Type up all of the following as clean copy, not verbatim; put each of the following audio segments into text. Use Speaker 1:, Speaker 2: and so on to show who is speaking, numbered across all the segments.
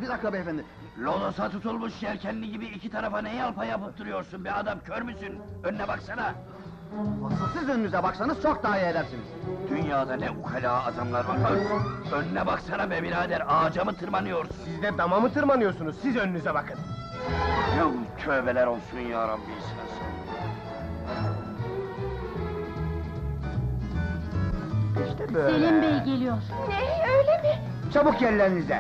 Speaker 1: Bir dakika beyefendi.
Speaker 2: Lodosa tutulmuş yelkenli gibi iki tarafa ne yalpa yapıp duruyorsun be adam, kör müsün? Önüne baksana!
Speaker 1: Asıl siz önünüze baksanız çok daha iyi edersiniz.
Speaker 2: Dünyada ne ukala adamlar var! Önüne baksana be birader, ağaca mı tırmanıyorsun?
Speaker 3: Siz de dama mı tırmanıyorsunuz? Siz önünüze bakın.
Speaker 2: Yuh, tövbeler olsun ya Rabbi sen.
Speaker 1: İşte böyle.
Speaker 4: Selim Bey geliyor.
Speaker 5: Ne, öyle mi?
Speaker 1: Çabuk yerlerinize.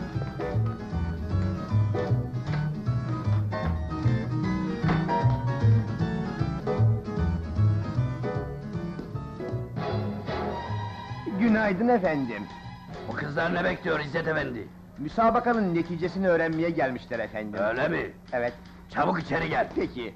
Speaker 1: Günaydın efendim.
Speaker 2: Bu kızlar ne bekliyor İzzet Efendi?
Speaker 1: Müsabakanın neticesini öğrenmeye gelmişler efendim.
Speaker 2: Öyle mi?
Speaker 1: Evet,
Speaker 2: Çabuk içeri gel!
Speaker 1: peki.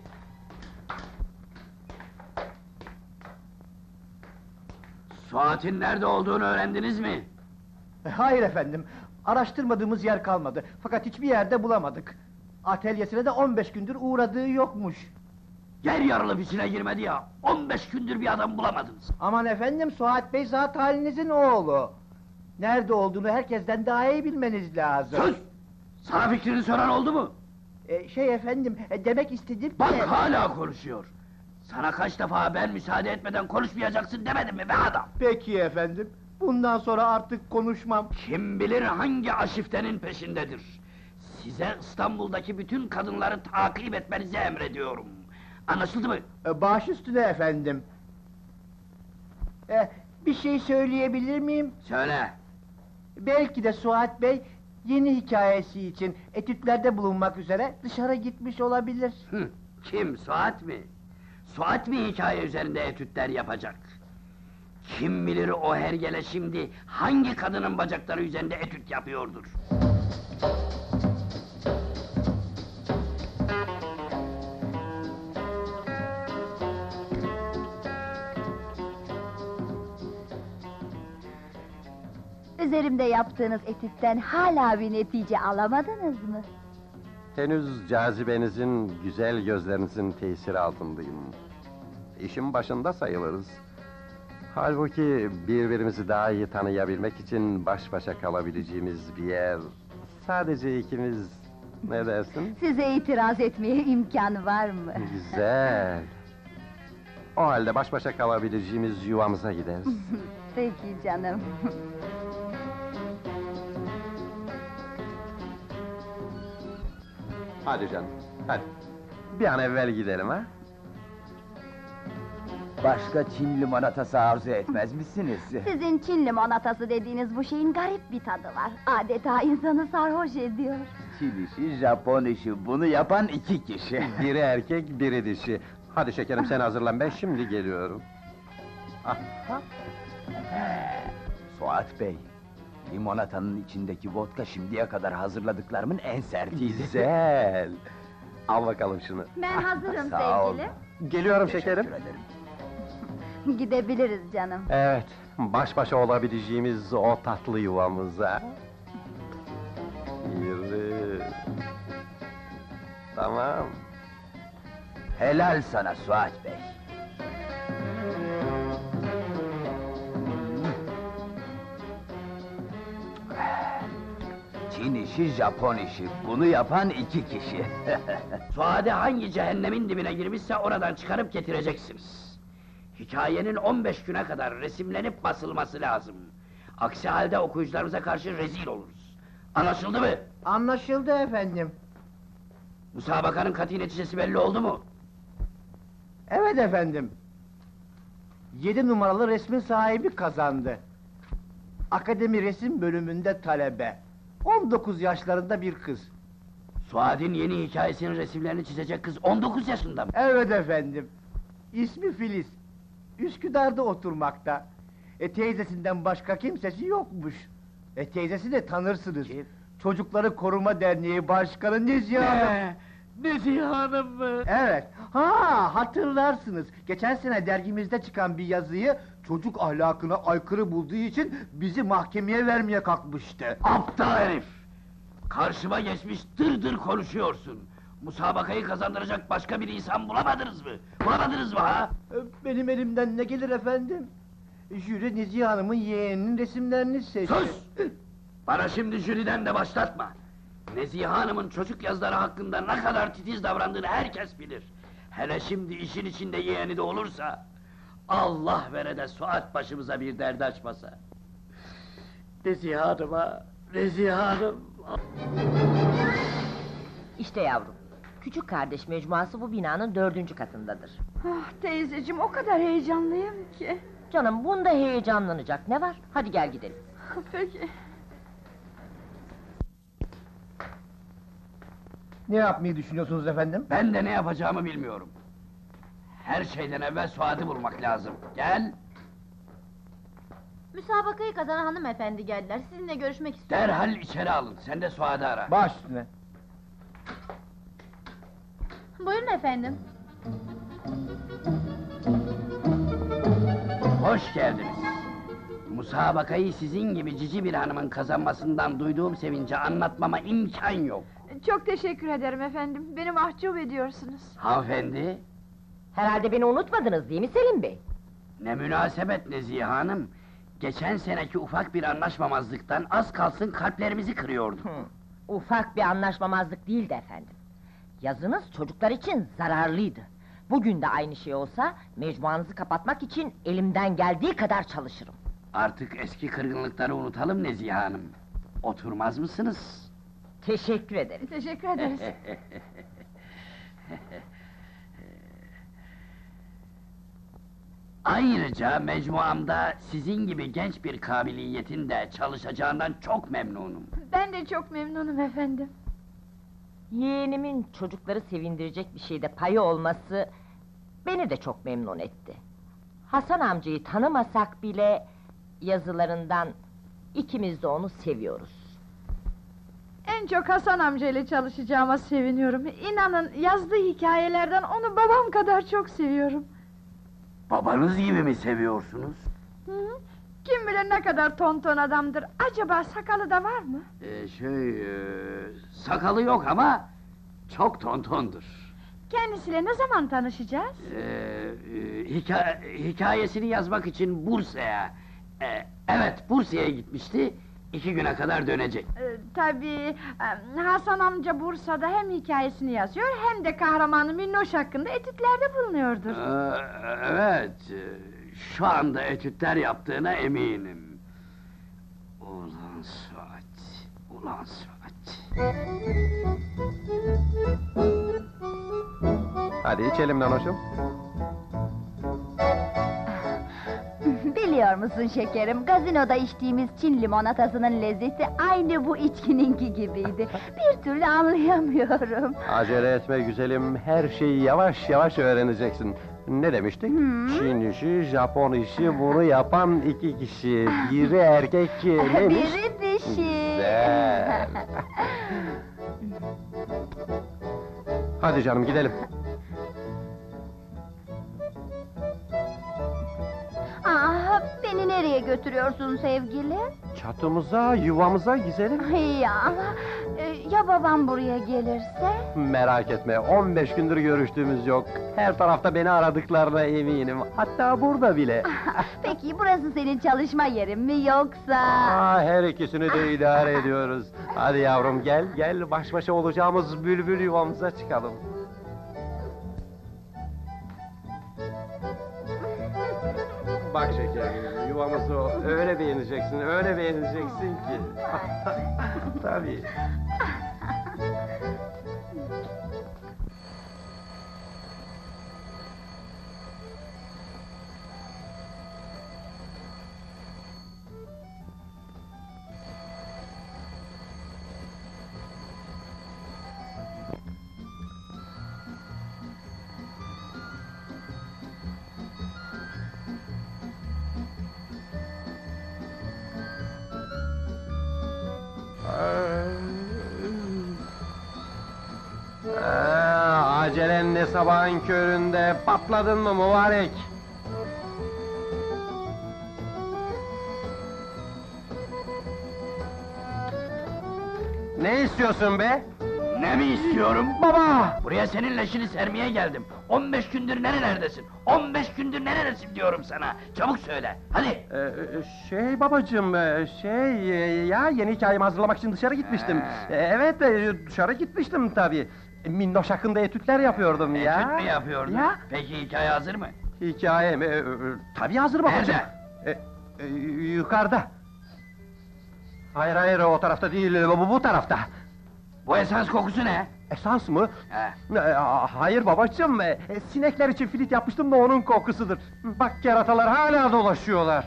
Speaker 2: Suat'in nerede olduğunu öğrendiniz mi?
Speaker 1: Hayır efendim, araştırmadığımız yer kalmadı. Fakat hiçbir yerde bulamadık. Atölyesine de 15 gündür uğradığı yokmuş.
Speaker 2: Yer yarılıp içine girmedi ya, 15 gündür bir adam bulamadınız.
Speaker 1: Aman efendim, Suat Bey zat halinizin oğlu. Nerede olduğunu herkesten daha iyi bilmeniz lazım.
Speaker 2: Sus! Sana fikrini soran oldu mu?
Speaker 1: Efendim, demek istedim ki...
Speaker 2: Bak hala konuşuyor! Sana kaç defa ben müsaade etmeden konuşmayacaksın demedim mi be adam?
Speaker 1: Peki efendim, bundan sonra artık konuşmam.
Speaker 2: Kim bilir hangi aşiftenin peşindedir? Size İstanbul'daki bütün kadınları takip etmenizi emrediyorum. Anlaşıldı mı?
Speaker 1: Baş üstüne efendim. Bir şey söyleyebilir miyim?
Speaker 2: Söyle!
Speaker 1: Belki de Suat Bey, yeni hikayesi için etütlerde bulunmak üzere dışarı gitmiş olabilir.
Speaker 2: Hı, kim, Suat mi? Suat mi hikaye üzerinde etütler yapacak? Kim bilir o hergele şimdi hangi kadının bacakları üzerinde etüt yapıyordur?
Speaker 4: Üzerimde yaptığınız etütten hala bir netice alamadınız mı?
Speaker 6: Henüz cazibenizin, güzel gözlerinizin tesiri altındayım. İşin başında sayılırız. Halbuki birbirimizi daha iyi tanıyabilmek için baş başa kalabileceğimiz bir yer... Sadece ikimiz, ne dersin?
Speaker 4: Size itiraz etmeye imkan var mı?
Speaker 6: Güzel! O halde baş başa kalabileceğimiz yuvamıza gideriz.
Speaker 4: Peki canım.
Speaker 6: Hadi canım, hadi. Bir an evvel gidelim ha?
Speaker 7: Başka Çin limonatası arzu etmez misiniz?
Speaker 4: Sizin Çin limonatası dediğiniz bu şeyin garip bir tadı var. Adeta insanı sarhoş ediyor.
Speaker 7: Çin işi, Japon işi, bunu yapan iki kişi.
Speaker 6: Biri erkek, biri dişi. Hadi şekerim sen hazırlan, ben şimdi geliyorum.
Speaker 7: Suat Bey, limonatanın içindeki vodka şimdiye kadar hazırladıklarımın en sertiydi.
Speaker 6: Güzel! Al bakalım şunu.
Speaker 4: Ben hazırım
Speaker 7: Sağ ol.
Speaker 4: sevgili.
Speaker 6: Geliyorum şekerim.
Speaker 7: Teşekkür ederim.
Speaker 4: Gidebiliriz canım.
Speaker 6: Evet, baş başa olabileceğimiz o tatlı yuvamıza. Yürü. Tamam.
Speaker 7: Helal sana Suat Bey. Çin işi, Japon işi, bunu yapan iki kişi.
Speaker 2: Suade hangi cehennemin dibine girmişse oradan çıkarıp getireceksiniz. Hikayenin 15 güne kadar resimlenip basılması lazım. Aksi halde okuyucularımıza karşı rezil oluruz. Anlaşıldı mı?
Speaker 1: Anlaşıldı efendim.
Speaker 2: Müsabakanın kat'i neticesi belli oldu mu?
Speaker 1: Evet efendim. 7 numaralı resmin sahibi kazandı. Akademi resim bölümünde talebe. 19 yaşlarında bir kız.
Speaker 2: Suad'in yeni hikayesinin resimlerini çizecek kız 19 yaşında mı?
Speaker 1: Evet efendim. İsmi Filiz. Üsküdar'da oturmakta. Teyzesinden başka kimsesi yokmuş. Teyzesi de tanırsınız.
Speaker 2: Kim?
Speaker 1: Çocukları Koruma Derneği Başkanı Nezihe Hanım.
Speaker 2: Nezihe Hanım mı?
Speaker 1: Evet, hatırlarsınız. Geçen sene dergimizde çıkan bir yazıyı çocuk ahlakına aykırı bulduğu için bizi mahkemeye vermeye kalkmıştı.
Speaker 2: Aptal herif! Karşıma geçmiş dır konuşuyorsun. Musabakayı kazandıracak başka bir insan bulamadınız mı? Bulamadınız mı ha?
Speaker 1: Benim elimden ne gelir efendim? Jüri Nezihe Hanım'ın yeğeninin resimlerini seçti.
Speaker 2: Sus! Bana şimdi jüriden de başlatma! Nezihe Hanım'ın çocuk yazları hakkında ne kadar titiz davrandığını herkes bilir. Hele şimdi işin içinde yeğeni de olursa... Allah vere de Suat başımıza bir dert açmasa. Nezihe Hanım'a, Nezihe Hanım...
Speaker 5: İşte yavrum, küçük kardeş mecmuası bu binanın 4. katındadır.
Speaker 4: Ah teyzeciğim, o kadar heyecanlıyım ki.
Speaker 5: Canım, bunda heyecanlanacak ne var? Hadi gel gidelim.
Speaker 4: Peki.
Speaker 1: Ne yapmayı düşünüyorsunuz efendim?
Speaker 2: Ben de ne yapacağımı bilmiyorum. Her şeyden evvel Suat'ı bulmak lazım. Gel!
Speaker 4: Müsabakayı kazanan hanımefendi geldiler. Sizinle görüşmek istiyorum.
Speaker 2: Derhal içeri alın, sen de Suat'ı ara.
Speaker 1: Baş üstüne.
Speaker 4: Buyurun efendim.
Speaker 2: Hoş geldiniz. Musabakayı sizin gibi cici bir hanımın kazanmasından duyduğum sevinci anlatmama imkan yok.
Speaker 4: Çok teşekkür ederim efendim. Beni mahcup ediyorsunuz.
Speaker 2: Hanımefendi,
Speaker 5: Herhalde beni unutmadınız değil mi Selim Bey?
Speaker 2: ne münasebet Nezihe Hanım. Geçen seneki ufak bir anlaşmamazlıktan az kalsın kalplerimizi kırıyordu.
Speaker 5: Ufak bir anlaşmamazlık değildi efendim. Yazınız çocuklar için zararlıydı. Bugün de aynı şey olsa, mecmuanızı kapatmak için elimden geldiği kadar çalışırım.
Speaker 2: Artık eski kırgınlıkları unutalım Nezihe Hanım. Oturmaz mısınız?
Speaker 5: Teşekkür ederim.
Speaker 4: Teşekkür ederiz.
Speaker 2: Ayrıca mecmuamda sizin gibi genç bir kabiliyetin de çalışacağından çok memnunum.
Speaker 4: Ben de çok memnunum efendim.
Speaker 5: Yeğenimin çocukları sevindirecek bir şeyde payı olması... ...beni de çok memnun etti. Hasan amcayı tanımasak bile... ...yazılarından... ...ikimiz de onu seviyoruz.
Speaker 4: En çok Hasan amcayla çalışacağıma seviniyorum. İnanın, yazdığı hikayelerden onu babam kadar çok seviyorum.
Speaker 2: Babanız gibi mi seviyorsunuz?
Speaker 4: Hı? Kim bilir ne kadar tonton adamdır. Acaba sakalı da var mı?
Speaker 2: Sakalı yok ama... ...çok tontondur.
Speaker 4: Kendisiyle ne zaman tanışacağız?
Speaker 2: Hikayesini yazmak için Bursa'ya... evet, Bursa'ya gitmişti, 2 güne kadar dönecek.
Speaker 4: Tabii, Hasan amca Bursa'da hem hikayesini yazıyor... ...hem de kahramanı Minnoş hakkında etütlerde bulunuyordur.
Speaker 2: Evet, şu anda etütler yaptığına eminim. Ulan Suat, ulan Suat.
Speaker 6: Hadi içelim Nanoş'um.
Speaker 4: Biliyor musun şekerim, gazinoda içtiğimiz Çin limonatasının lezzeti aynı bu içkininki gibiydi. Bir türlü anlayamıyorum.
Speaker 6: Acele etme güzelim, her şeyi yavaş yavaş öğreneceksin. Ne demiştik? Çin işi, Japon işi, bunu yapan 2 kişi. Biri erkek, neymiş?
Speaker 4: Biri dişi.
Speaker 6: Güzel. Hadi canım gidelim.
Speaker 4: Beni nereye götürüyorsun sevgili?
Speaker 6: Çatımıza, yuvamıza güzelim.
Speaker 4: Ya babam buraya gelirse?
Speaker 6: Merak etme, 15 gündür görüştüğümüz yok. Her tarafta beni aradıklarına eminim. Hatta burada bile.
Speaker 4: Peki burası senin çalışma yerin mi yoksa?
Speaker 6: Her ikisini de idare ediyoruz. Hadi yavrum gel, gel baş başa olacağımız bülbül yuvamıza çıkalım. Bak şekerim, yuvamızı öyle beğeneceksin ki. Tabii. Acelen ne sabahın köründe, patladın mı mübarek? Ne istiyorsun be?
Speaker 2: Ne mi istiyorum?
Speaker 6: Baba!
Speaker 2: Buraya senin leşini sermeye geldim. 15 gündür nerelerdesin? 15 gündür nerelerdesin diyorum sana. Çabuk söyle, hadi!
Speaker 6: Şey babacığım, ya yeni hikayemi hazırlamak için dışarı gitmiştim. Evet, dışarı gitmiştim tabii. Minnoş hakkında etütler yapıyordum ya.
Speaker 2: Etüt mü yapıyordun?
Speaker 6: Ya.
Speaker 2: Peki hikaye hazır mı?
Speaker 6: Hikaye mi? Tabii hazır babacığım. Yukarıda. Hayır, o tarafta değil, bu tarafta.
Speaker 2: Bu esans kokusu ne?
Speaker 6: Esans mı?
Speaker 2: He.
Speaker 6: Hayır babacığım, sinekler için filit yapmıştım da onun kokusudur. Bak keratalar hala dolaşıyorlar.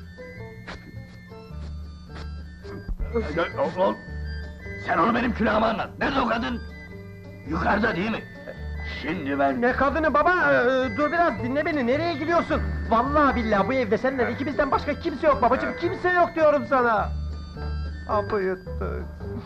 Speaker 2: Oğlum, sen onu benim külahıma anlat. Nerede o kadın? Yukarıda değil mi? Şimdi ben...
Speaker 6: Ne kadını baba, dur biraz dinle beni, nereye gidiyorsun? Vallahi billahi bu evde senden ikimizden başka kimse yok babacığım, kimse yok diyorum sana. Apı yuttuk.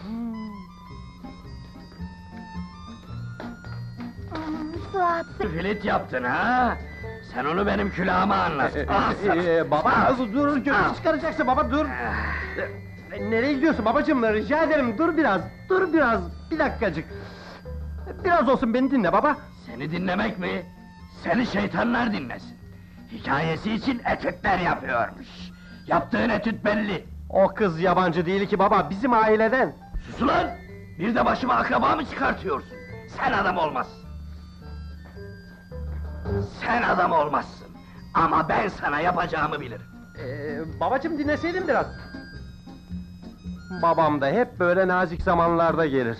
Speaker 4: Suat,
Speaker 2: Filit yaptın ha? Sen onu benim külahıma anlat. Ah,
Speaker 6: Baba dur, götür çıkaracaksın baba dur. Nereye gidiyorsun babacığım, rica ederim dur biraz, bir dakikacık. Biraz olsun beni dinle baba.
Speaker 2: Seni dinlemek mi? Seni şeytanlar dinlesin. Hikayesi için etütler yapıyormuş. Yaptığın etüt belli.
Speaker 6: O kız yabancı değil ki baba, bizim aileden.
Speaker 2: Sus ulan! Bir de başıma akraba mı çıkartıyorsun? Sen adam olmazsın. Sen adam olmazsın. Ama ben sana yapacağımı bilirim.
Speaker 6: Babacığım dinleseydin biraz. Babam da hep böyle nazik zamanlarda gelir.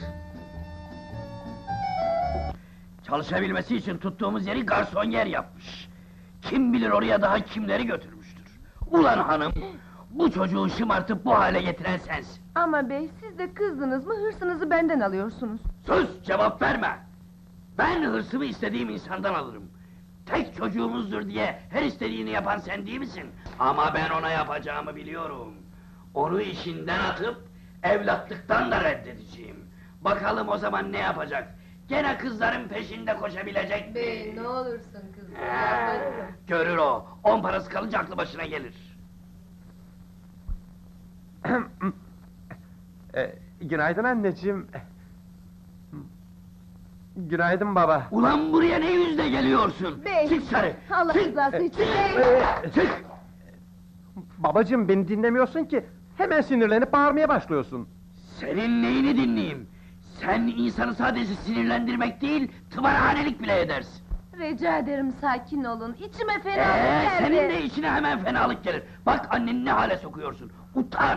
Speaker 2: Çalışabilmesi için tuttuğumuz yeri garson yer yapmış. Kim bilir oraya daha kimleri götürmüştür. Ulan hanım! Bu çocuğu şımartıp bu hale getiren sensin.
Speaker 8: Ama bey, siz de kızdınız mı hırsınızı benden alıyorsunuz.
Speaker 2: Sus! Cevap verme! Ben hırsımı istediğim insandan alırım. Tek çocuğumuzdur diye her istediğini yapan sen değil misin? Ama ben ona yapacağımı biliyorum. Onu işinden atıp evlatlıktan da reddedeceğim. Bakalım o zaman ne yapacak? Gene kızların peşinde koşabilecek mi?
Speaker 8: Bey, ne olursun kızım,
Speaker 2: He,
Speaker 8: yalvarırım.
Speaker 2: görür o. 10 parası kalınca aklı başına gelir.
Speaker 6: Günaydın anneciğim. Günaydın baba.
Speaker 2: Ulan buraya ne yüzle geliyorsun?
Speaker 8: Bey,
Speaker 2: Çık sarı!
Speaker 8: Allah
Speaker 2: çık!
Speaker 8: rızası için bey!
Speaker 2: Çık!
Speaker 6: Babacığım beni dinlemiyorsun ki. Hemen sinirlenip bağırmaya başlıyorsun.
Speaker 2: Senin neyini dinleyeyim? Sen insanı sadece sinirlendirmek değil, tımarhanelik bile edersin.
Speaker 8: Rica ederim sakin olun, içime fenalık geldi.
Speaker 2: Senin de içine hemen fenalık gelir. Bak anneni ne hale sokuyorsun. Utan!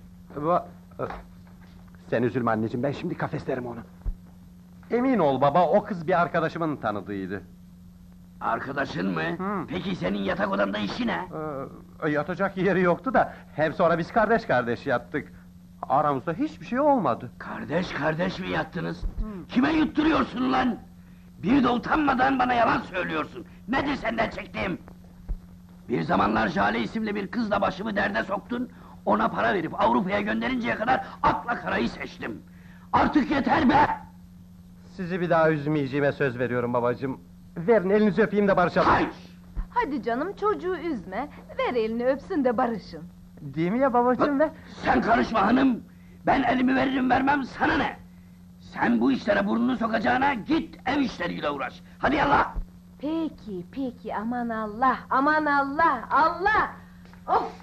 Speaker 6: Sen üzülme anneciğim, ben şimdi kafeslerim onu. Emin ol baba, o kız bir arkadaşımın tanıdığıydı.
Speaker 2: Arkadaşın mı?
Speaker 6: Hı.
Speaker 2: Peki senin yatak odanda işi ne?
Speaker 6: Yatacak yeri yoktu da, hem sonra biz kardeş yattık. Aramızda hiçbir şey olmadı.
Speaker 2: Kardeş mi yattınız? Kime yutturuyorsun lan? Bir de utanmadan bana yalan söylüyorsun. Nedir senden çektiğim? Bir zamanlar Jale isimli bir kızla başımı derde soktun, ona para verip Avrupa'ya gönderinceye kadar akla karayı seçtim. Artık yeter be!
Speaker 6: Sizi bir daha üzmeyeceğime söz veriyorum babacığım. Verin elinizi öpeyim de barışalım.
Speaker 2: Hayır!
Speaker 8: Hadi canım, çocuğu üzme, ver elini öpsün de barışın.
Speaker 6: Değil mi ya babacığım ver?
Speaker 2: Sen karışma hanım! Ben elimi veririm vermem, sana ne? Sen bu işlere burnunu sokacağına git ev işleriyle uğraş. Hadi yallah!
Speaker 8: Peki, aman Allah, Allah! Of!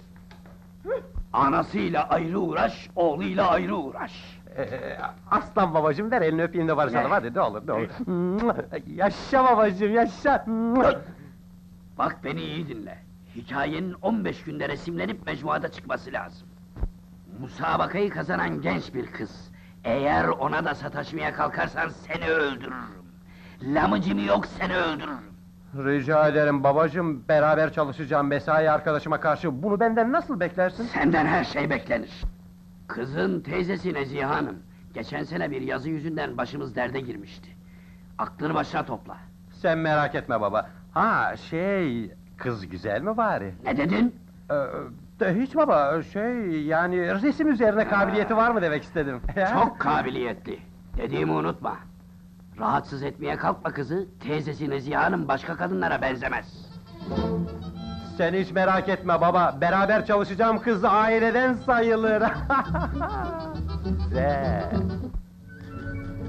Speaker 2: Anasıyla ayrı uğraş, oğluyla ayrı uğraş.
Speaker 6: Aslan babacığım ver elini öpeyim de barışalım,
Speaker 2: Ne?
Speaker 6: hadi ne olur. Yaşa babacığım, yaşa!
Speaker 2: Bak beni iyi dinle. Hikayenin 15 günde resimlenip mecmuada çıkması lazım. Musabakayı kazanan genç bir kız. Eğer ona da sataşmaya kalkarsan seni öldürürüm. Lamıcımı yok seni öldürürüm.
Speaker 6: Rica ederim babacığım, beraber çalışacağım mesai arkadaşıma karşı bunu benden nasıl beklersin?
Speaker 2: Senden her şey beklenir. Kızın teyzesi Nezihe Hanım. Geçen sene bir yazı yüzünden başımız derde girmişti. Aklını başına topla.
Speaker 6: Sen merak etme baba. Ha kız güzel mi bari?
Speaker 2: Ne dedin?
Speaker 6: Hiç baba, yani resim üzerine kabiliyeti var mı demek istedim.
Speaker 2: Çok kabiliyetli. Dediğimi unutma. Rahatsız etmeye kalkma kızı. Teyzesi Nezihe Hanım başka kadınlara benzemez.
Speaker 6: Sen hiç merak etme baba, beraber çalışacağım kız aileden sayılır. Güzel.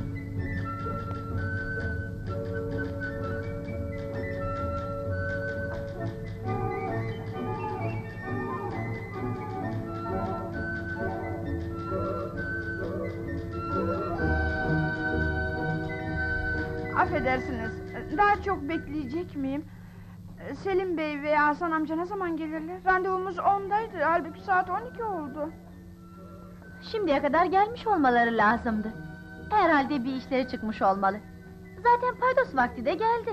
Speaker 9: Affedersiniz, daha çok bekleyecek miyim? Selim Bey veya Hasan amca ne zaman gelirler? Randevumuz 10'daydı, halbuki saat 12 oldu.
Speaker 4: Şimdiye kadar gelmiş olmaları lazımdı. Herhalde bir işleri çıkmış olmalı. Zaten paydos vakti de geldi.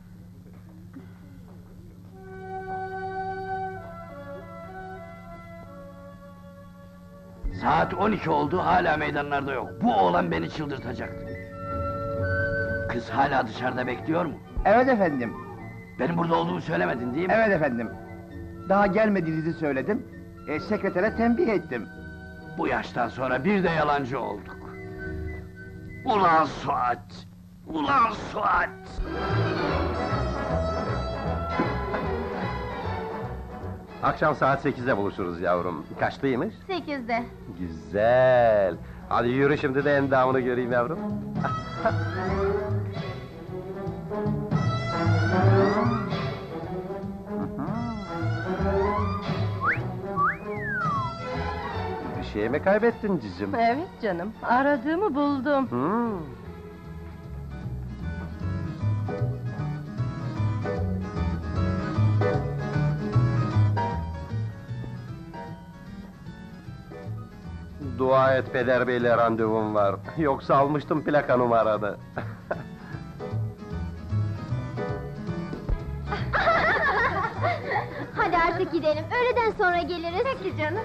Speaker 2: Saat 12 oldu, hala meydanlarda yok. Bu oğlan beni çıldırtacaktı. Kız hala dışarıda bekliyor mu?
Speaker 1: Evet efendim.
Speaker 2: Benim burada olduğumu söylemedin değil mi?
Speaker 1: Evet efendim. Daha gelmediğinizi söyledim. Sekretere tembih ettim.
Speaker 2: Bu yaştan sonra bir de yalancı olduk. Ulan Suat! Ulan Suat!
Speaker 6: Akşam saat 8'de buluşuruz yavrum. Kaçtaymış?
Speaker 4: 8'de.
Speaker 6: Güzel. Hadi yürü şimdi de endamını göreyim yavrum. Bir şey mi kaybettin cicim?
Speaker 5: Evet canım, aradığımı buldum.
Speaker 6: Dua et Peder Bey'le randevum var. Yoksa almıştım plaka numaranı.
Speaker 4: Hadi artık gidelim, öğleden sonra geliriz. Peki canım.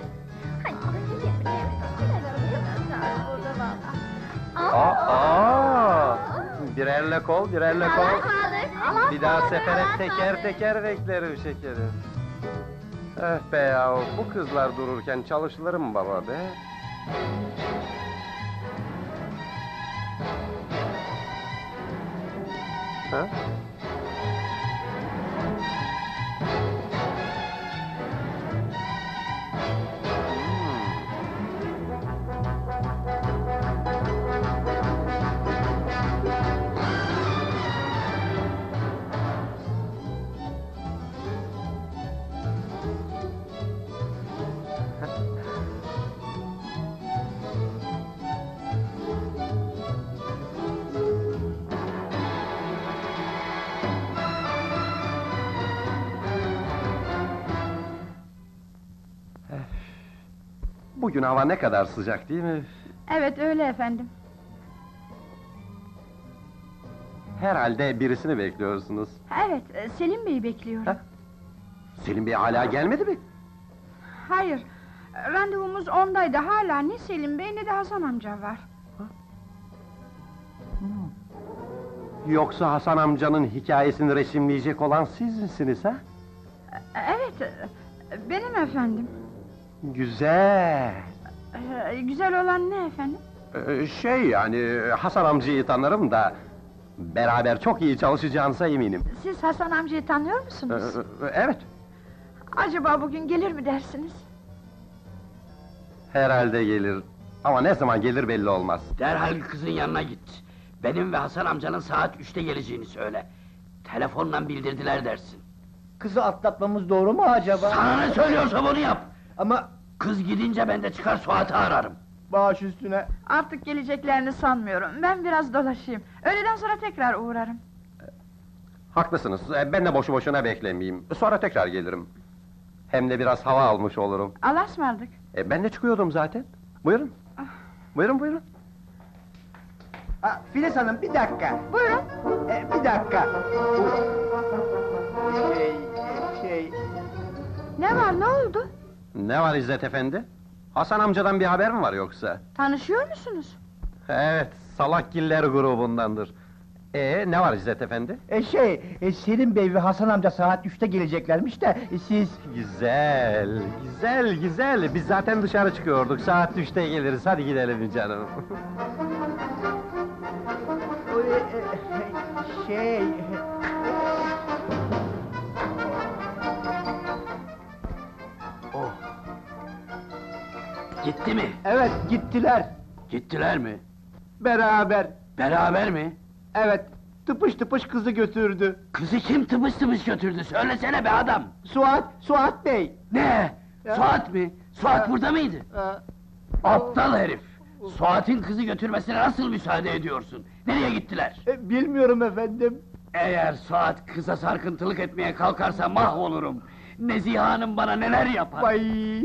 Speaker 6: Aa! Birerle kol, birerle kol.
Speaker 4: Sağlık.
Speaker 6: Bir daha sefere teker teker beklerim şekerim. Eh be ya, bu kızlar dururken çalışılır mı baba be? Ha? Bugün hava ne kadar sıcak değil mi?
Speaker 9: Evet, öyle efendim.
Speaker 6: Herhalde birisini bekliyorsunuz.
Speaker 9: Evet, Selim Bey'i bekliyorum.
Speaker 6: Ha? Selim Bey hala gelmedi mi?
Speaker 9: Hayır, randevumuz 10'daydı, hala ne Selim Bey ne de Hasan amca var.
Speaker 6: Yoksa Hasan amcanın hikayesini resimleyecek olan siz misiniz ha?
Speaker 9: Evet, benim efendim.
Speaker 6: Güzel.
Speaker 9: Güzel olan ne efendim?
Speaker 6: Şey yani Hasan amcayı tanırım da beraber çok iyi çalışacağınıza eminim.
Speaker 9: Siz Hasan amcayı tanıyor musunuz?
Speaker 6: Evet.
Speaker 9: Acaba bugün gelir mi dersiniz?
Speaker 6: Herhalde gelir. Ama ne zaman gelir belli olmaz.
Speaker 2: Derhal kızın yanına git. Benim ve Hasan amcanın saat 3'te geleceğini söyle. Telefonla bildirdiler dersin.
Speaker 1: Kızı atlatmamız doğru mu acaba?
Speaker 2: Sana ne söylüyorsam onu yap!
Speaker 1: Ama
Speaker 2: Kız gidince ben de çıkar Suat'ı ararım.
Speaker 1: baş üstüne.
Speaker 9: Artık geleceklerini sanmıyorum, ben biraz dolaşayım. Öğleden sonra tekrar uğrarım.
Speaker 6: Haklısınız. Ben de boşu boşuna beklemeyeyim. Sonra tekrar gelirim. Hem de biraz hava almış olurum.
Speaker 9: Allah'a ısmarladık.
Speaker 6: Ben de çıkıyordum zaten. Buyurun. Buyurun buyurun.
Speaker 1: Filiz Hanım, bir dakika.
Speaker 9: Buyurun.
Speaker 1: Bir dakika. Şey...
Speaker 9: Ne var, ne oldu?
Speaker 6: Ne var İzzet Efendi? Hasan amcadan bir haber mi var yoksa?
Speaker 9: Tanışıyor musunuz?
Speaker 6: Evet, Salakgiller grubundandır. Ne var İzzet Efendi?
Speaker 1: Selim Bey ve Hasan amca saat 3'te geleceklermiş de siz...
Speaker 6: Güzel, güzel, güzel. Biz zaten dışarı çıkıyorduk. Saat 3'te geliriz. Hadi gidelim canım.
Speaker 2: Oh! Gitti mi?
Speaker 1: Evet, gittiler.
Speaker 2: Gittiler mi?
Speaker 1: Beraber.
Speaker 2: Beraber mi?
Speaker 1: Evet, tıpış tıpış kızı götürdü.
Speaker 2: Kızı kim tıpış tıpış götürdü? Söylesene be adam!
Speaker 1: Suat Bey.
Speaker 2: Ne?
Speaker 1: Ya.
Speaker 2: Suat mı? Suat burada mıydı?
Speaker 1: Aa,
Speaker 2: Aptal herif! Suat'ın kızı götürmesine nasıl müsaade ediyorsun? Nereye gittiler?
Speaker 1: Bilmiyorum efendim.
Speaker 2: Eğer Suat kıza sarkıntılık etmeye kalkarsa mahvolurum. Nezihe Hanım bana neler yapar?
Speaker 1: Vay!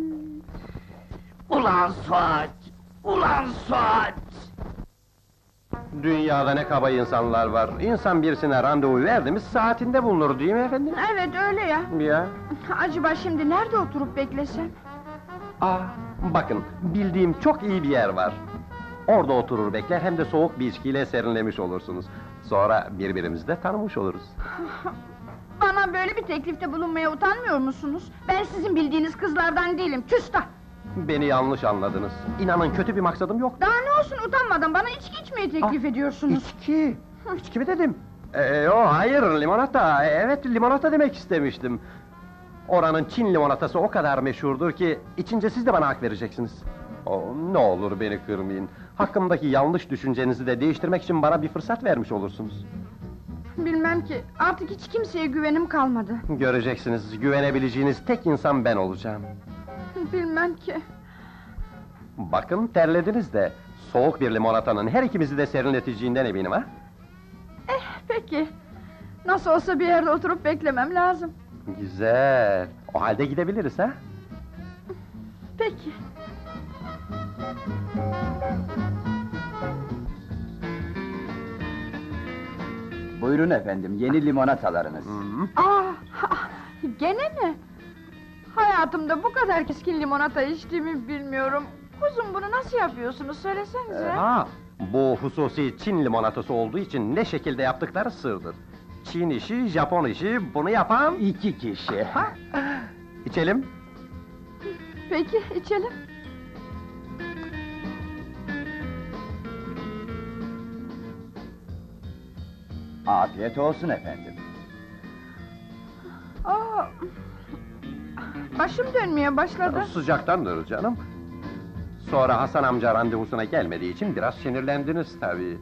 Speaker 2: Ulan Suat! Ulan Suat!
Speaker 6: Dünyada ne kaba insanlar var. İnsan birisine randevu verdi mi saatinde bulunur değil mi efendim?
Speaker 9: Evet öyle ya.
Speaker 6: Ya.
Speaker 9: Acaba şimdi nerede oturup beklesem?
Speaker 6: Bakın, bildiğim çok iyi bir yer var. Orada oturur bekler, hem de soğuk bir içkiyle serinlemiş olursunuz. Sonra birbirimizi de tanımış oluruz.
Speaker 9: Bana böyle bir teklifte bulunmaya utanmıyor musunuz? Ben sizin bildiğiniz kızlardan değilim, küstah!
Speaker 6: Beni yanlış anladınız. İnanın kötü bir maksadım yok.
Speaker 9: Daha ne olsun utanmadan bana içki içmeye teklif ediyorsunuz.
Speaker 6: İçki! İçki mi dedim? Hayır, limonata. Evet, limonata demek istemiştim. Oranın Çin limonatası o kadar meşhurdur ki, içince siz de bana hak vereceksiniz. Ne olur beni kırmayın. Hakkımdaki yanlış düşüncenizi de değiştirmek için bana bir fırsat vermiş olursunuz.
Speaker 9: Bilmem ki, artık hiç kimseye güvenim kalmadı.
Speaker 6: Göreceksiniz, güvenebileceğiniz tek insan ben olacağım.
Speaker 9: Bilmem ki.
Speaker 6: Bakın terlediniz de, soğuk bir limonatanın her ikimizi de serinleteceğinden eminim ha?
Speaker 9: Peki. Nasıl olsa bir yerde oturup beklemem lazım.
Speaker 6: Güzel, o halde gidebiliriz ha?
Speaker 9: Peki.
Speaker 7: Buyurun efendim, yeni limonatalarınız.
Speaker 9: Gene mi? Hayatımda bu kadar keskin limonata içtiğimi bilmiyorum. Kuzum bunu nasıl yapıyorsunuz söylesenize.
Speaker 6: Bu hususi Çin limonatası olduğu için ne şekilde yaptıkları sırdır. Çin işi, Japon işi, bunu yapan...
Speaker 7: 2 kişi.
Speaker 6: İçelim.
Speaker 9: Peki içelim.
Speaker 7: Afiyet olsun efendim.
Speaker 9: Başım dönmeye başladı.
Speaker 6: Sıcaktandır canım. Sonra Hasan amca randevusuna gelmediği için biraz sinirlendiniz tabii.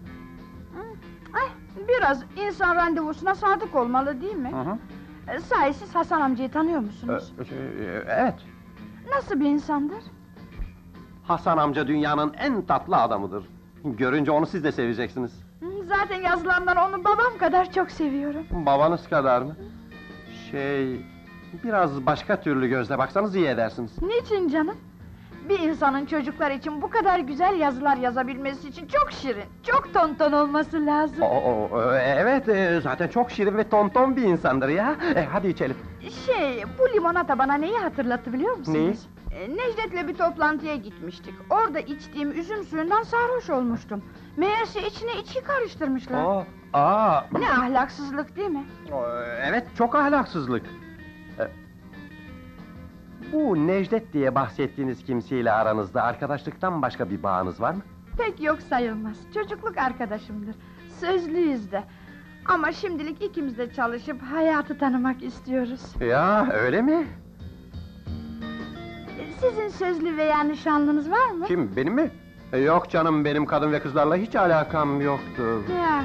Speaker 9: Biraz insan randevusuna sadık olmalı değil mi? Sahi siz Hasan amcayı tanıyor musunuz?
Speaker 6: Evet.
Speaker 9: Nasıl bir insandır?
Speaker 6: Hasan amca dünyanın en tatlı adamıdır. Görünce onu siz de seveceksiniz.
Speaker 9: Zaten yazılandan onu babam kadar çok seviyorum.
Speaker 6: Babanız kadar mı? Biraz başka türlü gözle baksanız iyi edersiniz.
Speaker 9: Niçin canım? Bir insanın çocuklar için bu kadar güzel yazılar yazabilmesi için çok şirin, çok tonton olması lazım.
Speaker 6: Evet, zaten çok şirin ve tonton bir insandır ya. Hadi içelim.
Speaker 9: Bu limonata bana neyi hatırlattı biliyor musunuz?
Speaker 6: Neyi?
Speaker 9: Necdet'le bir toplantıya gitmiştik. Orada içtiğim üzüm suyundan sarhoş olmuştum. Meğerse içine içki karıştırmışlar. Ne ahlaksızlık değil mi?
Speaker 6: Evet, çok ahlaksızlık. Bu Necdet diye bahsettiğiniz kimseyle aranızda arkadaşlıktan başka bir bağınız var mı?
Speaker 9: Pek yok sayılmaz. Çocukluk arkadaşımdır. Sözlüyüz de. Ama şimdilik ikimiz de çalışıp hayatı tanımak istiyoruz.
Speaker 6: Ya, öyle mi?
Speaker 9: Sizin sözlü veya nişanlınız var mı?
Speaker 6: Kim, benim mi? Yok canım, benim kadın ve kızlarla hiç alakam yoktur.
Speaker 9: Ya.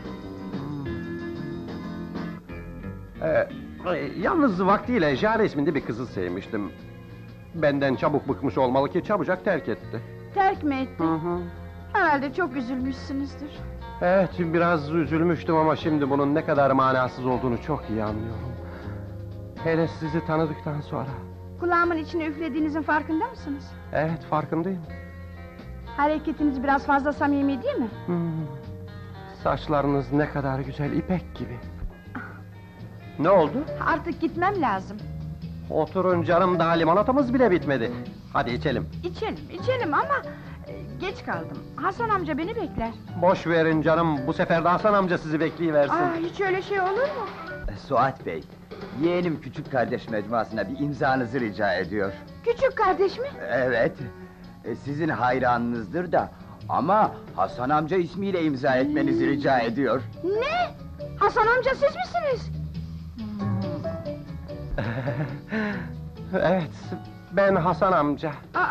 Speaker 6: Yalnız vaktiyle Jale isminde bir kızı sevmiştim. Benden çabuk bıkmış olmalı ki çabucak terk etti.
Speaker 9: Terk mi etti? Herhalde çok üzülmüşsünüzdür.
Speaker 6: Evet, biraz üzülmüştüm ama şimdi bunun ne kadar manasız olduğunu çok iyi anlıyorum. Hele sizi tanıdıktan sonra.
Speaker 9: Kulağımın içine üflediğinizin farkında mısınız?
Speaker 6: Evet, farkındayım.
Speaker 9: Hareketiniz biraz fazla samimi değil mi?
Speaker 6: Saçlarınız ne kadar güzel, ipek gibi. Ne oldu?
Speaker 9: Artık gitmem lazım.
Speaker 6: Oturun canım, daha limonatamız bile bitmedi. Hadi içelim.
Speaker 9: İçelim ama... geç kaldım. Hasan amca beni bekler.
Speaker 6: Boş verin canım, bu sefer de Hasan amca sizi bekleyiversin.
Speaker 9: Hiç öyle şey olur mu?
Speaker 7: Suat Bey, yeğenim küçük kardeş mecmuasına bir imzanızı rica ediyor.
Speaker 9: Küçük kardeş mi?
Speaker 7: Evet, sizin hayranınızdır da... Ama Hasan amca ismiyle imza etmenizi rica ediyor.
Speaker 9: Ne? Hasan amca siz misiniz?
Speaker 6: Evet, ben Hasan amca.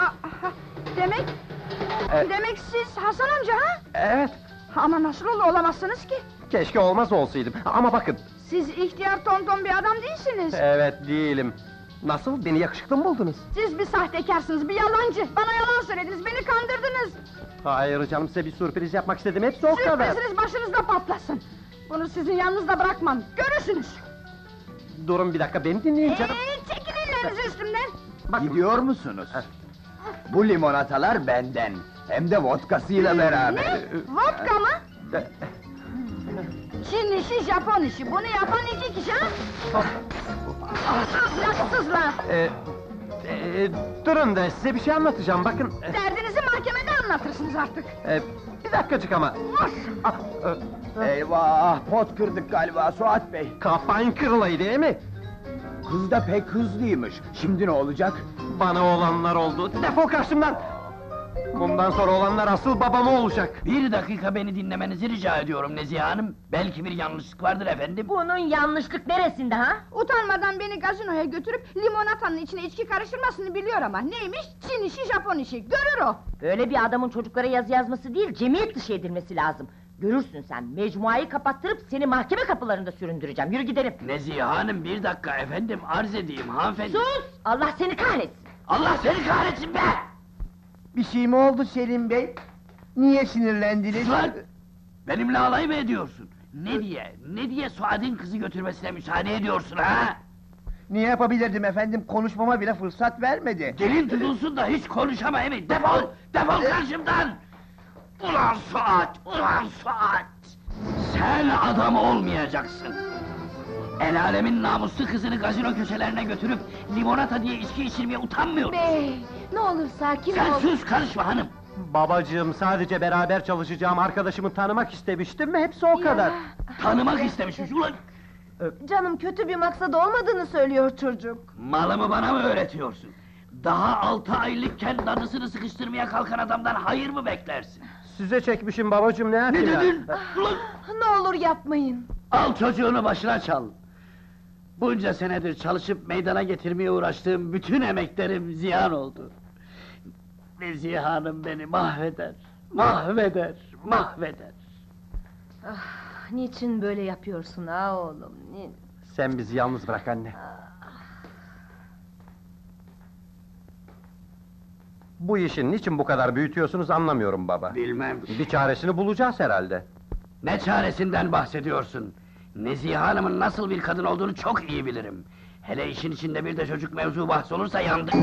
Speaker 9: Demek siz Hasan amca ha?
Speaker 6: Evet,
Speaker 9: Ama nasıl olamazsınız ki?
Speaker 6: keşke olmaz olsaydım. Ama bakın.
Speaker 9: Siz ihtiyar tonton bir adam değilsiniz.
Speaker 6: Evet, değilim. Nasıl, beni yakışıklı mı buldunuz?
Speaker 9: Siz bir sahtekarsınız, bir yalancı! Bana yalan söylediniz, beni kandırdınız!
Speaker 6: Hayır canım, size bir sürpriz yapmak istedim, hepsi o kadar!
Speaker 9: Sürpriziniz başınızda patlasın! Bunu sizin yanınızda bırakmam, görürsünüz!
Speaker 6: Durun bir dakika, beni dinleyin canım!
Speaker 9: Çekin ellerinizi üstümden!
Speaker 7: Gidiyor musunuz? Bu limonatalar benden. Hem de vodkasıyla beraber.
Speaker 9: Vodka mı? Çin işi, Japon işi, bunu yapan iki kişi ha? Ahlaksızlar!
Speaker 6: Durun da size bir şey anlatacağım, bakın!
Speaker 9: Derdinizi mahkemede anlatırsınız artık!
Speaker 6: Bir dakikacık ama!
Speaker 7: Eyvah, pot kırdık galiba Suat Bey.
Speaker 6: Kafan kırılaydı değil mi?
Speaker 7: Kız da pek hızlıymış. Şimdi ne olacak?
Speaker 6: Bana olanlar oldu, defol karşımdan! Bundan sonra olanlar asıl babama olacak!
Speaker 2: Bir dakika beni dinlemenizi rica ediyorum Nezihe Hanım. Belki bir yanlışlık vardır efendim.
Speaker 5: Bunun yanlışlık neresinde ha?
Speaker 9: Utanmadan beni gazinoya götürüp limonatanın içine içki karıştırmasını biliyor ama neymiş? Çin işi, Japon işi, görür o!
Speaker 5: Böyle bir adamın çocuklara yazı yazması değil, cemiyet dışı edilmesi lazım. Görürsün sen, mecmuayı kapattırıp seni mahkeme kapılarında süründüreceğim, yürü gidelim!
Speaker 2: Nezihe Hanım bir dakika efendim, arz edeyim hanımefendi.
Speaker 5: Sus! Allah seni kahretsin!
Speaker 2: Allah seni kahretsin be!
Speaker 1: Bir şey mi oldu Selim Bey? Niye sinirlendiniz?
Speaker 2: Lan! Benimle alay mı ediyorsun? Ne diye Suad'ın kızı götürmesine müsaade ediyorsun ha?
Speaker 1: Niye yapabilirdim efendim? Konuşmama bile fırsat vermedi.
Speaker 2: Dilin tutulsun da hiç konuşamayayım. Defol karşımdan! Ulan Suat! Sen adam olmayacaksın! El alemin namuslu kızını gazino köşelerine götürüp limonata diye içki içirmeye utanmıyor musun?
Speaker 8: Bey, ne olur sakin
Speaker 2: Sen
Speaker 8: ol.
Speaker 2: sus, karışma hanım!
Speaker 6: Babacığım, sadece beraber çalışacağım arkadaşımı tanımak istemiştim, hepsi o kadar!
Speaker 2: Tanımak istemişmiş ulan!
Speaker 8: Canım kötü bir maksada olmadığını söylüyor çocuk.
Speaker 2: Malımı bana mı öğretiyorsun? Daha 6 aylıkken dadısını sıkıştırmaya kalkan adamdan hayır mı beklersin?
Speaker 6: Size çekmişim babacığım, ne
Speaker 2: Ne
Speaker 6: yapayım ya?
Speaker 2: dedin? Ulan!
Speaker 8: Ne olur yapmayın.
Speaker 2: Al çocuğunu başına çal! Bunca senedir çalışıp meydana getirmeye uğraştığım bütün emeklerim ziyan oldu. Nezihe Hanım beni mahveder!
Speaker 8: Niçin böyle yapıyorsun ha oğlum?
Speaker 6: Sen bizi yalnız bırak anne. Bu işin niçin bu kadar büyütüyorsunuz anlamıyorum baba.
Speaker 2: Bilmem.
Speaker 6: Bir çaresini bulacağız herhalde.
Speaker 2: Ne çaresinden bahsediyorsun? Nezihe Hanım'ın nasıl bir kadın olduğunu çok iyi bilirim. Hele işin içinde bir de çocuk mevzu bahs olursa yandık.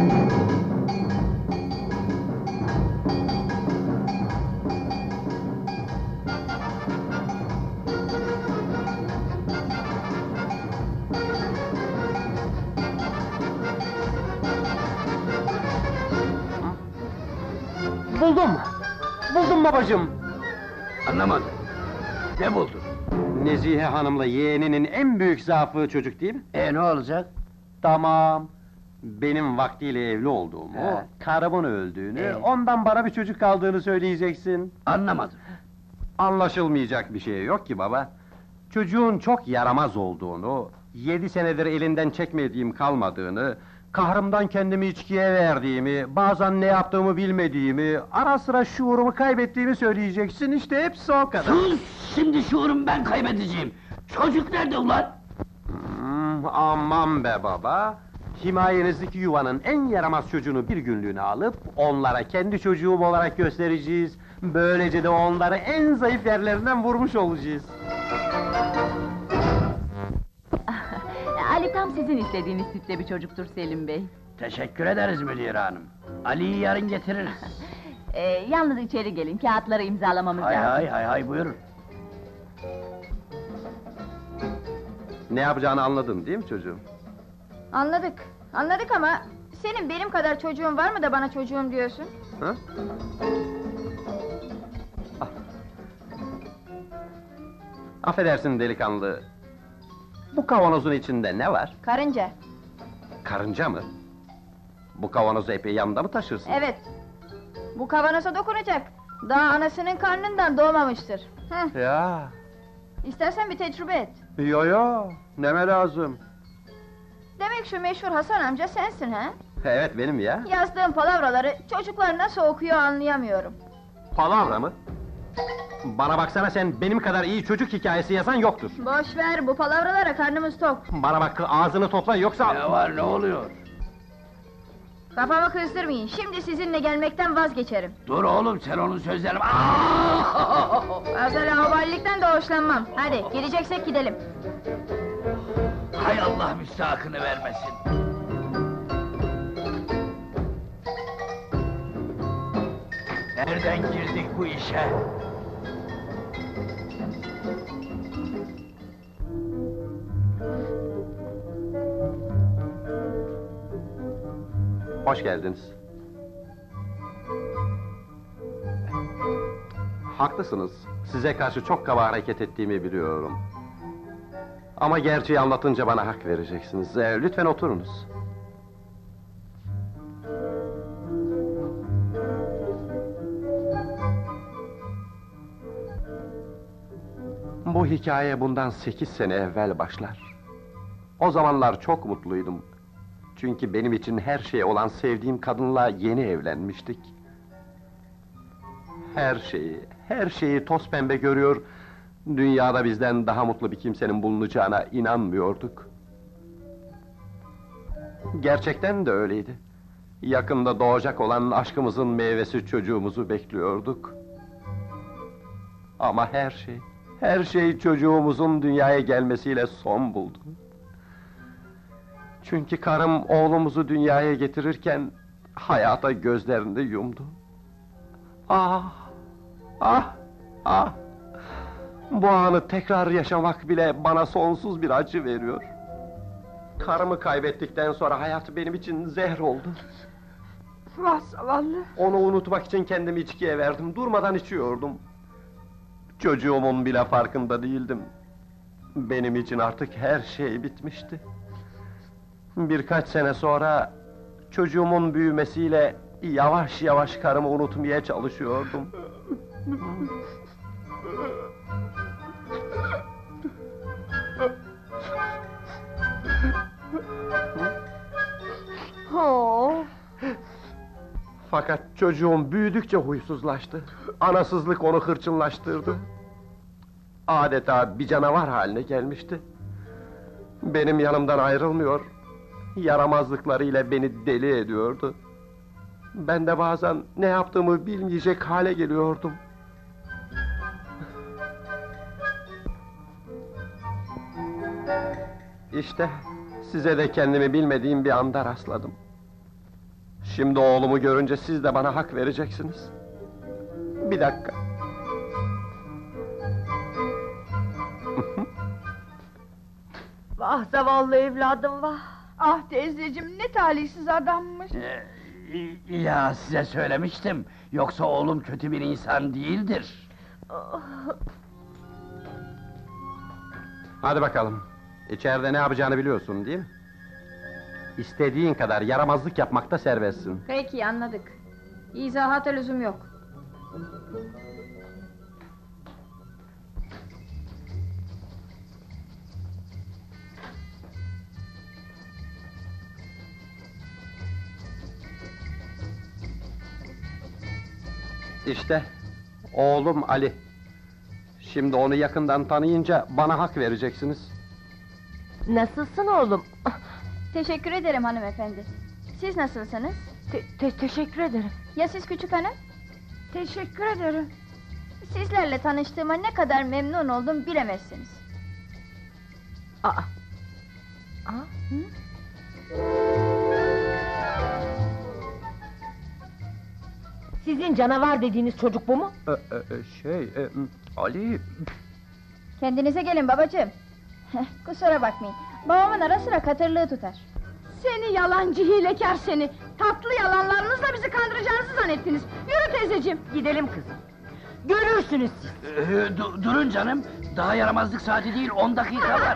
Speaker 6: Buldum babacığım!
Speaker 2: Anlamadım. Ne buldun?
Speaker 6: Nezihe Hanım'la yeğeninin en büyük zaafı çocuk değil mi?
Speaker 2: Ne olacak?
Speaker 6: Tamam. Benim vaktiyle evli olduğumu,
Speaker 2: He.
Speaker 6: karımın öldüğünü,
Speaker 2: He.
Speaker 6: ondan bana bir çocuk kaldığını söyleyeceksin.
Speaker 2: Anlamadım.
Speaker 6: Anlaşılmayacak bir şey yok ki baba. Çocuğun çok yaramaz olduğunu, 7 senedir elinden çekmediğim kalmadığını, kahrımdan kendimi içkiye verdiğimi, bazen ne yaptığımı bilmediğimi, ara sıra şuurumu kaybettiğimi söyleyeceksin, işte hepsi o kadar.
Speaker 2: Sus! Şimdi şuurumu ben kaybedeceğim. Çocuk nerede ulan?
Speaker 6: Aman be baba! Himayenizdeki yuvanın en yaramaz çocuğunu bir günlüğüne alıp, onlara kendi çocuğum olarak göstereceğiz. Böylece de onları en zayıf yerlerinden vurmuş olacağız.
Speaker 4: Ali tam sizin istediğiniz tipte bir çocuktur Selim Bey.
Speaker 2: Teşekkür ederiz müdür hanım. Ali'yi yarın getiririz.
Speaker 4: Yalnız içeri gelin, kağıtları imzalamamız lazım.
Speaker 2: Hay buyurun.
Speaker 6: Ne yapacağını anladın değil mi çocuğum?
Speaker 9: Anladık ama... Senin benim kadar çocuğun var mı da bana çocuğum diyorsun?
Speaker 6: Ha? Ah. Affedersin delikanlı. Bu kavanozun içinde ne var?
Speaker 9: Karınca.
Speaker 6: Karınca mı? Bu kavanozu epey yanında mı taşırsın?
Speaker 9: Evet. Bu kavanoza dokunacak. Daha anasının karnından doğmamıştır.
Speaker 6: Ya,
Speaker 9: İstersen bir tecrübe et.
Speaker 6: yo, neme lazım?
Speaker 9: Demek şu meşhur Hasan amca sensin ha?
Speaker 6: Evet, benim ya.
Speaker 9: Yazdığım palavraları çocuklar nasıl okuyor anlayamıyorum.
Speaker 6: Palavra mı? Bana baksana sen, benim kadar iyi çocuk hikayesi yazan yoktur.
Speaker 9: Boş ver, bu palavralara karnımız tok.
Speaker 6: Bana bak, ağzını topla yoksa...
Speaker 2: Ne var, ne oluyor?
Speaker 9: Kafamı kızdırmayın, şimdi sizinle gelmekten vazgeçerim.
Speaker 2: Dur oğlum, sen onun sözlerini...
Speaker 9: Fazla laubalilikten de hoşlanmam. Hadi, gideceksek gidelim.
Speaker 2: Hay Allah müstahakını vermesin! Nereden girdik bu işe?
Speaker 6: Hoş geldiniz. Haklısınız. Size karşı çok kaba hareket ettiğimi biliyorum. Ama gerçeği anlatınca bana hak vereceksiniz. Lütfen oturunuz. Bu hikaye bundan 8 sene evvel başlar. O zamanlar çok mutluydum. Çünkü benim için her şey olan sevdiğim kadınla yeni evlenmiştik. Her şeyi toz pembe görüyor, dünyada bizden daha mutlu bir kimsenin bulunacağına inanmıyorduk. Gerçekten de öyleydi. Yakında doğacak olan aşkımızın meyvesi çocuğumuzu bekliyorduk. Ama her şey çocuğumuzun dünyaya gelmesiyle son buldu. Çünkü karım oğlumuzu dünyaya getirirken hayata gözlerini yumdu. Ah! Bu anı tekrar yaşamak bile bana sonsuz bir acı veriyor. Karımı kaybettikten sonra hayat benim için zehir oldu.
Speaker 9: Vah zavallı!
Speaker 6: Onu unutmak için kendimi içkiye verdim, durmadan içiyordum. Çocuğumun bile farkında değildim. Benim için artık her şey bitmişti. Birkaç sene sonra çocuğumun büyümesiyle yavaş yavaş karımı unutmaya çalışıyordum. Fakat çocuğum büyüdükçe huysuzlaştı. Anasızlık onu hırçınlaştırdı. Adeta bir canavar haline gelmişti. Benim yanımdan ayrılmıyor, yaramazlıklarıyla beni deli ediyordu. Ben de bazen ne yaptığımı bilmeyecek hale geliyordum. İşte size de kendimi bilmediğim bir anda rastladım. Şimdi oğlumu görünce siz de bana hak vereceksiniz. Bir dakika.
Speaker 5: Vah zavallı evladım vah!
Speaker 9: Ah teyzeciğim, ne talihsiz adammış!
Speaker 2: Ya size söylemiştim, yoksa oğlum kötü bir insan değildir.
Speaker 6: Hadi bakalım. İçeride ne yapacağını biliyorsun değil mi? İstediğin kadar yaramazlık yapmakta serbestsin.
Speaker 9: Peki, anladık. İzahata lüzum yok.
Speaker 6: İşte, oğlum Ali. Şimdi onu yakından tanıyınca bana hak vereceksiniz.
Speaker 5: Nasılsın oğlum?
Speaker 9: Teşekkür ederim hanımefendi. Siz nasılsınız?
Speaker 5: Teşekkür ederim.
Speaker 9: Ya siz küçük hanım? Teşekkür ederim. Sizlerle tanıştığıma ne kadar memnun oldum bilemezsiniz.
Speaker 5: Aa! Sizin canavar dediğiniz çocuk bu mu?
Speaker 6: Ali...
Speaker 9: Kendinize gelin babacığım. Kusura bakmayın. Babamın ara sıra katırlığı tutar. Seni yalancı hilekâr seni! Tatlı yalanlarınızla bizi kandıracağınızı zannettiniz. Yürü teyzeciğim!
Speaker 5: Gidelim kızım. Görürsünüz siz.
Speaker 2: Durun canım, daha yaramazlık saati değil, 10 dakika var.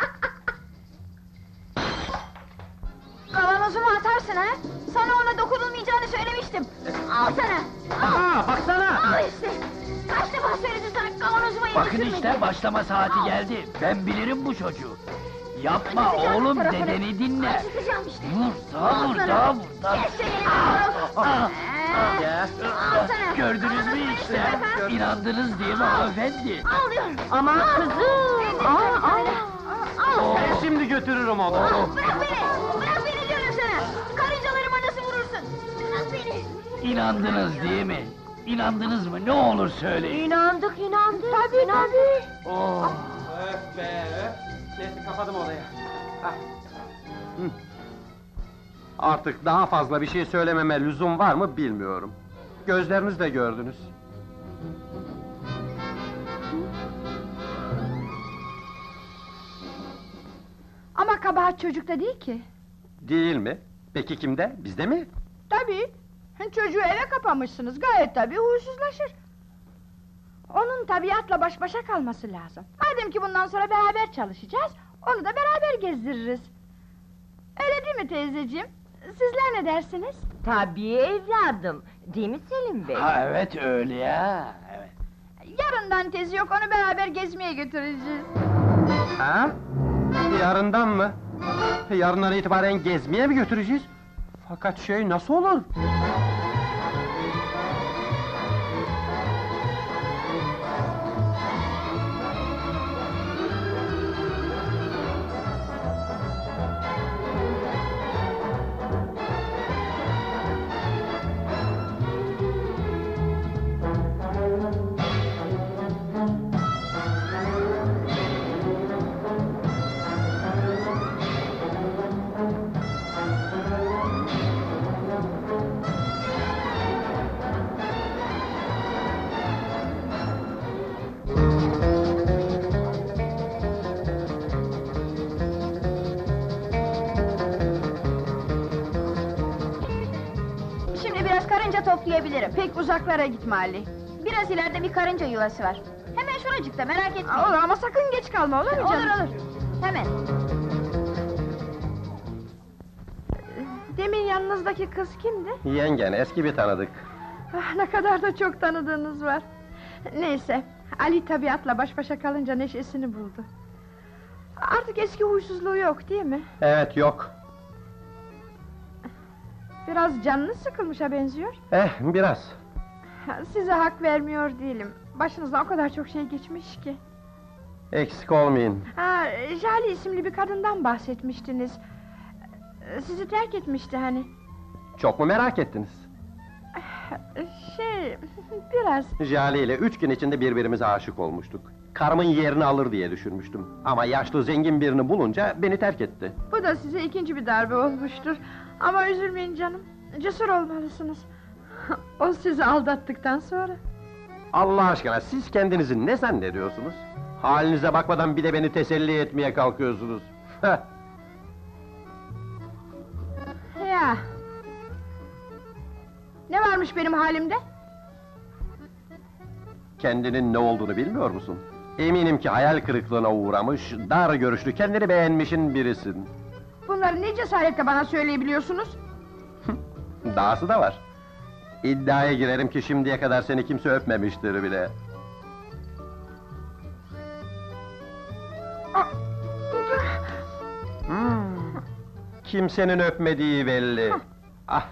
Speaker 9: Kavanozumu atarsın ha? Sana ona dokunulmayacağını söylemiştim. Al sana!
Speaker 6: baksana!
Speaker 9: Al işte! Kaç defa söyledim sana kavanozuma
Speaker 2: Bakın
Speaker 9: yetiştirmeyin
Speaker 2: işte,
Speaker 9: diye.
Speaker 2: başlama saati geldi, ben bilirim bu çocuğu. Yapma
Speaker 9: Acıtacağım
Speaker 2: oğlum,
Speaker 9: tarafını.
Speaker 2: dedeni dinle.
Speaker 9: Acıtacağım işte.
Speaker 2: Vur, daha
Speaker 9: Al
Speaker 2: vur,
Speaker 9: sana.
Speaker 2: daha vur, daha vur.
Speaker 9: Kes çeneni kavanoz! Al sana!
Speaker 2: Gördünüz mü
Speaker 9: Kavanozumu
Speaker 2: işte?
Speaker 9: yetiştir bakalım.
Speaker 2: İnandınız değil mi hanımefendi?
Speaker 9: Al diyorum!
Speaker 5: Ama kızım!
Speaker 9: Al!
Speaker 6: Ben şimdi götürürüm onu.
Speaker 9: Bırak beni! Bırak beni diyorum sana! Karıncalarıma nasıl vurursun
Speaker 2: İnandınız değil mi? İnandınız mı? Ne olur söyleyin.
Speaker 5: İnandık.
Speaker 8: Tabii.
Speaker 2: Oh.
Speaker 6: Öf be öf! Neyse kapadım odaya. Hah. Hı. Artık daha fazla bir şey söylememe lüzum var mı bilmiyorum. Gözlerinizle gördünüz.
Speaker 9: Ama kabahat çocukta değil ki.
Speaker 6: Değil mi? Peki kimde? Bizde mi?
Speaker 9: Tabii. Çocuğu eve kapamışsınız, gayet tabii huysuzlaşır. Onun tabiatla baş başa kalması lazım. Madem ki bundan sonra beraber çalışacağız, onu da beraber gezdiririz. Öyle değil mi teyzeciğim? Sizler ne dersiniz?
Speaker 5: Tabii evladım. Değil mi Selim Bey?
Speaker 2: Ha evet öyle ya. Evet.
Speaker 9: Yarından tezi yok, onu beraber gezmeye götüreceğiz.
Speaker 6: Ha? Yarından mı? Yarından itibaren gezmeye mi götüreceğiz? Fakat şey nasıl olur?
Speaker 9: Şimdi biraz karınca toplayabilirim. Pek uzaklara gitme Ali. Biraz ileride bir karınca yuvası var. Hemen şuracıkta, merak etme. Olur ama sakın geç kalma, olur mu canım? Olur. Hemen. Demin yanınızdaki kız kimdi?
Speaker 6: Yengen, eski bir tanıdık.
Speaker 9: Ah, ne kadar da çok tanıdığınız var. Neyse, Ali tabiatla baş başa kalınca neşesini buldu. Artık eski huysuzluğu yok değil mi?
Speaker 6: Evet, yok.
Speaker 9: Biraz canınız sıkılmışa benziyor.
Speaker 6: Biraz.
Speaker 9: Size hak vermiyor değilim. Başınızdan o kadar çok şey geçmiş ki.
Speaker 6: Eksik olmayın.
Speaker 9: Jale isimli bir kadından bahsetmiştiniz. Sizi terk etmişti hani.
Speaker 6: Çok mu merak ettiniz?
Speaker 9: Biraz.
Speaker 6: Jale ile 3 gün içinde birbirimize aşık olmuştuk. Karımın yerini alır diye düşünmüştüm. Ama yaşlı zengin birini bulunca beni terk etti.
Speaker 9: Bu da size ikinci bir darbe olmuştur. Ama üzülmeyin canım. Cesur olmalısınız. O sizi aldattıktan sonra.
Speaker 6: Allah aşkına siz kendinizi ne zannediyorsunuz? Halinize bakmadan bir de beni teselli etmeye kalkıyorsunuz.
Speaker 9: Ya. Ne varmış benim halimde?
Speaker 6: Kendinin ne olduğunu bilmiyor musun? Eminim ki hayal kırıklığına uğramış, dar görüşlü, kendini beğenmişin birisin.
Speaker 9: Bunları ne cesaretle bana söyleyebiliyorsunuz?
Speaker 6: Dahası da var. İddiaya girerim ki şimdiye kadar seni kimse öpmemiştir bile. Kimsenin öpmediği belli. Ah!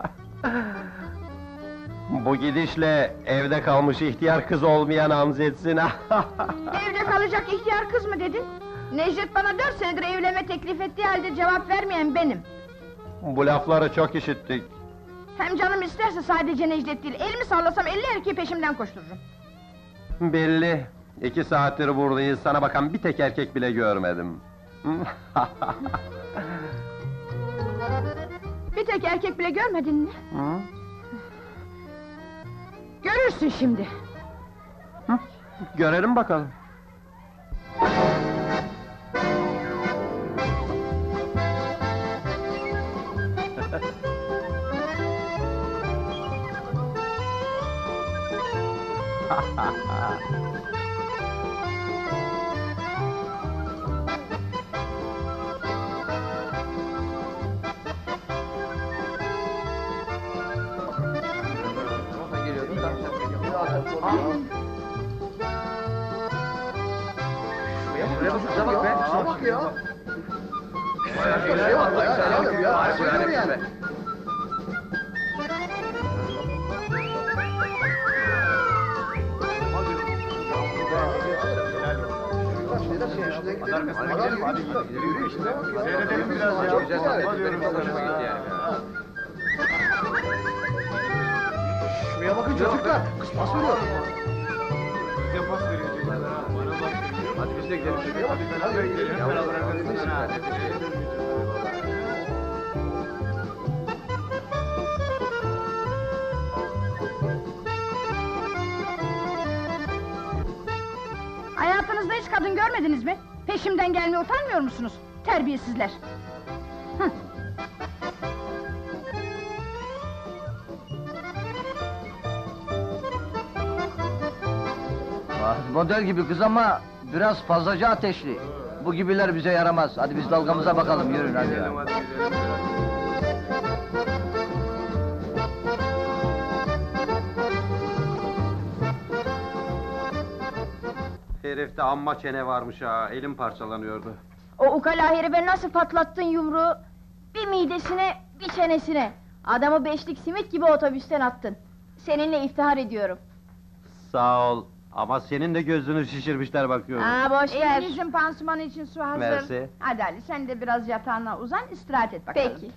Speaker 6: Bu gidişle evde kalmış ihtiyar kız olmayan amzetsin.
Speaker 9: Evde kalacak ihtiyar kız mı dedin? Necdet bana 4 senedir evlenme teklif ettiği halde cevap vermeyen benim.
Speaker 6: Bu lafları çok işittik.
Speaker 9: Hem canım isterse sadece Necdet değil, elimi sallasam 50 erkeği peşimden koştururum.
Speaker 6: Belli. 2 saattir buradayız, sana bakan bir tek erkek bile görmedim.
Speaker 9: Bir tek erkek bile görmedin mi? Görürsün şimdi.
Speaker 6: Görelim bakalım.
Speaker 3: Seyredelim biraz ya. Benim hoşuma gitti yani. Şuraya bakın çocuklar. Kız pas veriyor. Bize pas veriyor çocuklar. Bana bak. Hadi biz de gidelim. Hadi beraber gidelim.
Speaker 9: Hayatınızda hiç kadın görmediniz mi? Peşimden gelmeye utanmıyor musunuz? Terbiyesizler! Hıh.
Speaker 1: Model gibi kız ama biraz fazlaca ateşli. Bu gibiler bize yaramaz. Hadi biz dalgamıza bakalım, yürüyün hadi ya.
Speaker 6: Herifte amma çene varmış ha, elim parçalanıyordu.
Speaker 9: O ukala herife nasıl patlattın yumruğu? Bir midesine, bir çenesine. Adamı beşlik simit gibi otobüsten attın. Seninle iftihar ediyorum.
Speaker 6: Sağ ol, ama senin de gözünü şişirmişler bakıyorum.
Speaker 9: Boş ver! Elinizin pansumanı için su hazır.
Speaker 6: Mersi.
Speaker 9: Hadi Ali, sen de biraz yatağına uzan, istirahat et bakalım. Peki.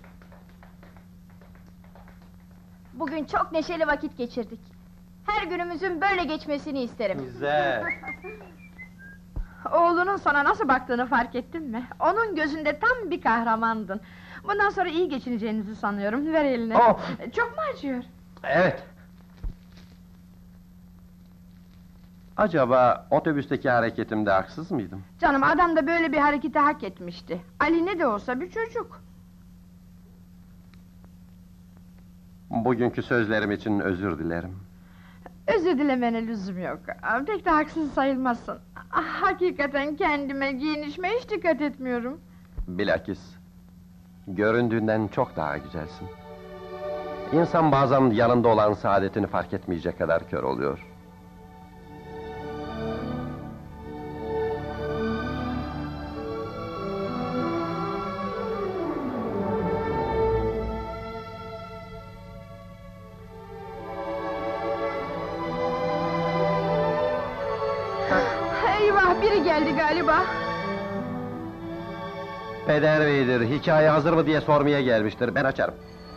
Speaker 9: Bugün çok neşeli vakit geçirdik. Her günümüzün böyle geçmesini isterim.
Speaker 6: Güzel.
Speaker 8: Oğlunun sana nasıl baktığını fark ettin mi? Onun gözünde tam bir kahramandın. Bundan sonra iyi geçineceğinizi sanıyorum. Ver elini.
Speaker 6: Oh!
Speaker 8: Çok mu acıyor?
Speaker 6: Evet. Acaba otobüsteki hareketimde haksız mıydım?
Speaker 8: Canım, adam da böyle bir hareketi hak etmişti. Ali ne de olsa bir çocuk.
Speaker 6: Bugünkü sözlerim için özür dilerim.
Speaker 8: Özür dilemene lüzum yok. Pek de haksız sayılmazsın. Hakikaten kendime, giyinişime hiç dikkat etmiyorum.
Speaker 6: Bilakis, göründüğünden çok daha güzelsin. İnsan bazen yanında olan saadetini fark etmeyecek kadar kör oluyor.
Speaker 8: Eyvah, biri geldi galiba.
Speaker 6: Peder beydir, hikaye hazır mı diye sormaya gelmiştir, ben açarım.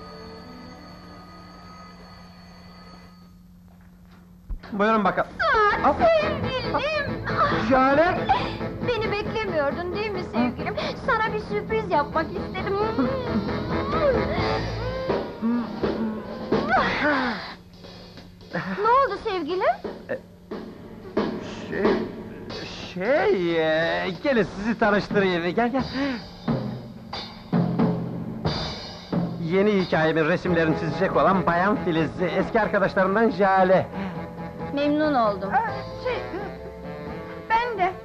Speaker 6: Buyurun bakalım.
Speaker 4: Sevgilim!
Speaker 6: Jale!
Speaker 4: Beni beklemiyordun değil mi sevgilim? Sana bir sürpriz yapmak istedim. Ne oldu sevgilim?
Speaker 6: Gelin sizi tanıştırayım, gel gel. Yeni hikayemin resimlerini çizecek olan Bayan Filiz, eski arkadaşlarımdan Jale.
Speaker 4: Memnun oldum.
Speaker 8: Ben de.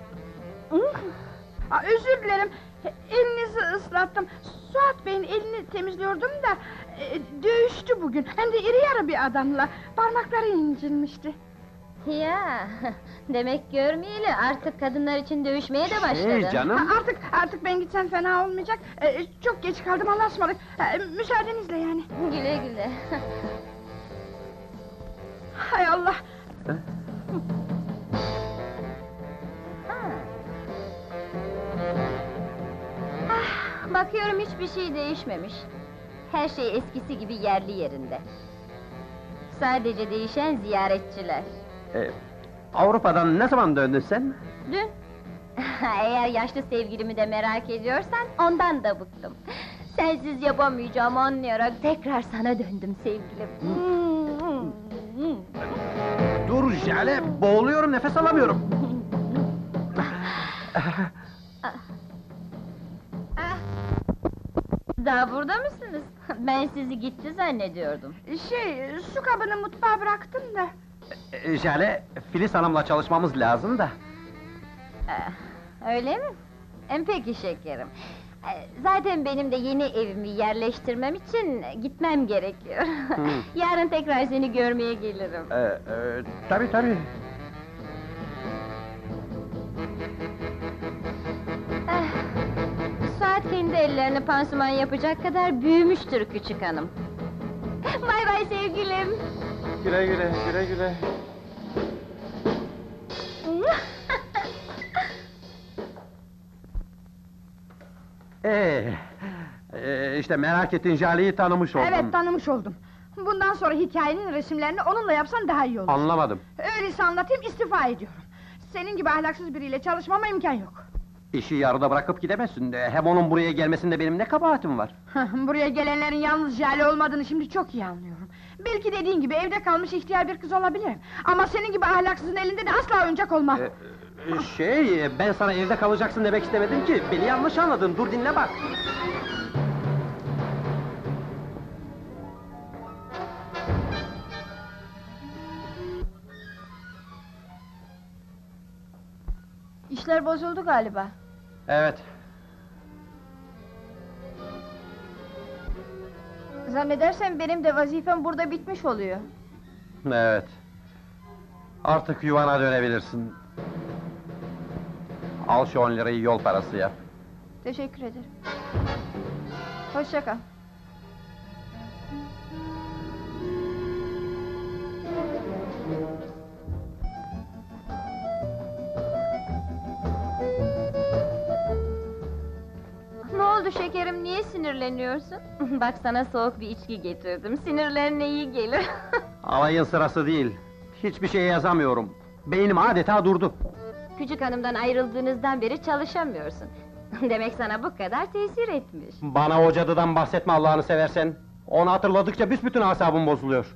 Speaker 8: Özür dilerim. Elinizi ıslattım. Suat Bey'in elini temizliyordum da dövüştü bugün. Hem de iri yarı bir adamla. Parmakları incinmişti.
Speaker 4: Ya, demek görmeyeli artık kadınlar için dövüşmeye de başladın.
Speaker 6: Canım.
Speaker 8: Artık ben gitsem fena olmayacak. Çok geç kaldım, Allah'a ısmarladık. Müsaadenizle yani.
Speaker 4: Güle güle.
Speaker 8: Hay Allah.
Speaker 4: Bakıyorum hiçbir şey değişmemiş. Her şey eskisi gibi yerli yerinde. Sadece değişen ziyaretçiler.
Speaker 6: Avrupa'dan ne zaman döndün sen?
Speaker 4: Dün. Eğer yaşlı sevgilimi de merak ediyorsan ondan da bıktım. Sensiz yapamayacağımı anlayarak tekrar sana döndüm sevgilim.
Speaker 6: Dur Jale, boğuluyorum, nefes alamıyorum.
Speaker 4: Daha burada mısınız? Ben sizi gitti zannediyordum.
Speaker 8: Su kabını mutfağa bıraktım da.
Speaker 6: Jale, Filiz Hanım'la çalışmamız lazım da.
Speaker 4: Öyle mi? Peki şekerim. Zaten benim de yeni evimi yerleştirmem için gitmem gerekiyor. Yarın tekrar seni görmeye gelirim.
Speaker 6: Tabii tabii.
Speaker 4: Suat kendi ellerini pansuman yapacak kadar büyümüştür küçük hanım. Bay bay sevgilim.
Speaker 6: Güle güle, güle güle. İşte merak ettin, Jale'yi tanımış oldum.
Speaker 8: Evet, tanımış oldum. Bundan sonra hikayenin resimlerini onunla yapsan daha iyi olur.
Speaker 6: Anlamadım.
Speaker 8: Öyleyse anlatayım, istifa ediyorum. Senin gibi ahlaksız biriyle çalışmama imkan yok.
Speaker 6: İşi yarıda bırakıp gidemezsin. Hem onun buraya gelmesinde benim ne kabahatim var?
Speaker 8: Buraya gelenlerin yalnız Jale olmadığını şimdi çok iyi anlıyorum. Belki dediğin gibi evde kalmış ihtiyar bir kız olabilir. Ama senin gibi ahlaksızın elinde de asla oyuncak olmam.
Speaker 6: Ben sana evde kalacaksın demek istemedim ki. Beni yanlış anladın, dur dinle bak.
Speaker 9: İşler bozuldu galiba.
Speaker 6: Evet.
Speaker 9: Zannedersem benim de vazifem burada bitmiş oluyor.
Speaker 6: Evet. Artık yuvana dönebilirsin. Al şu 10 lirayı yol parası yap.
Speaker 9: Teşekkür ederim. Hoşça kal.
Speaker 4: Ne oldu şekerim, niye sinirleniyorsun? Bak sana soğuk bir içki getirdim, sinirlerine iyi gelir.
Speaker 6: Alayın sırası değil. Hiçbir şey yazamıyorum. Beynim adeta durdu.
Speaker 4: Küçük hanımdan ayrıldığınızdan beri çalışamıyorsun. Demek sana bu kadar tesir etmiş.
Speaker 6: Bana o cadıdan bahsetme Allah'ını seversen. Onu hatırladıkça büsbütün asabım bozuluyor.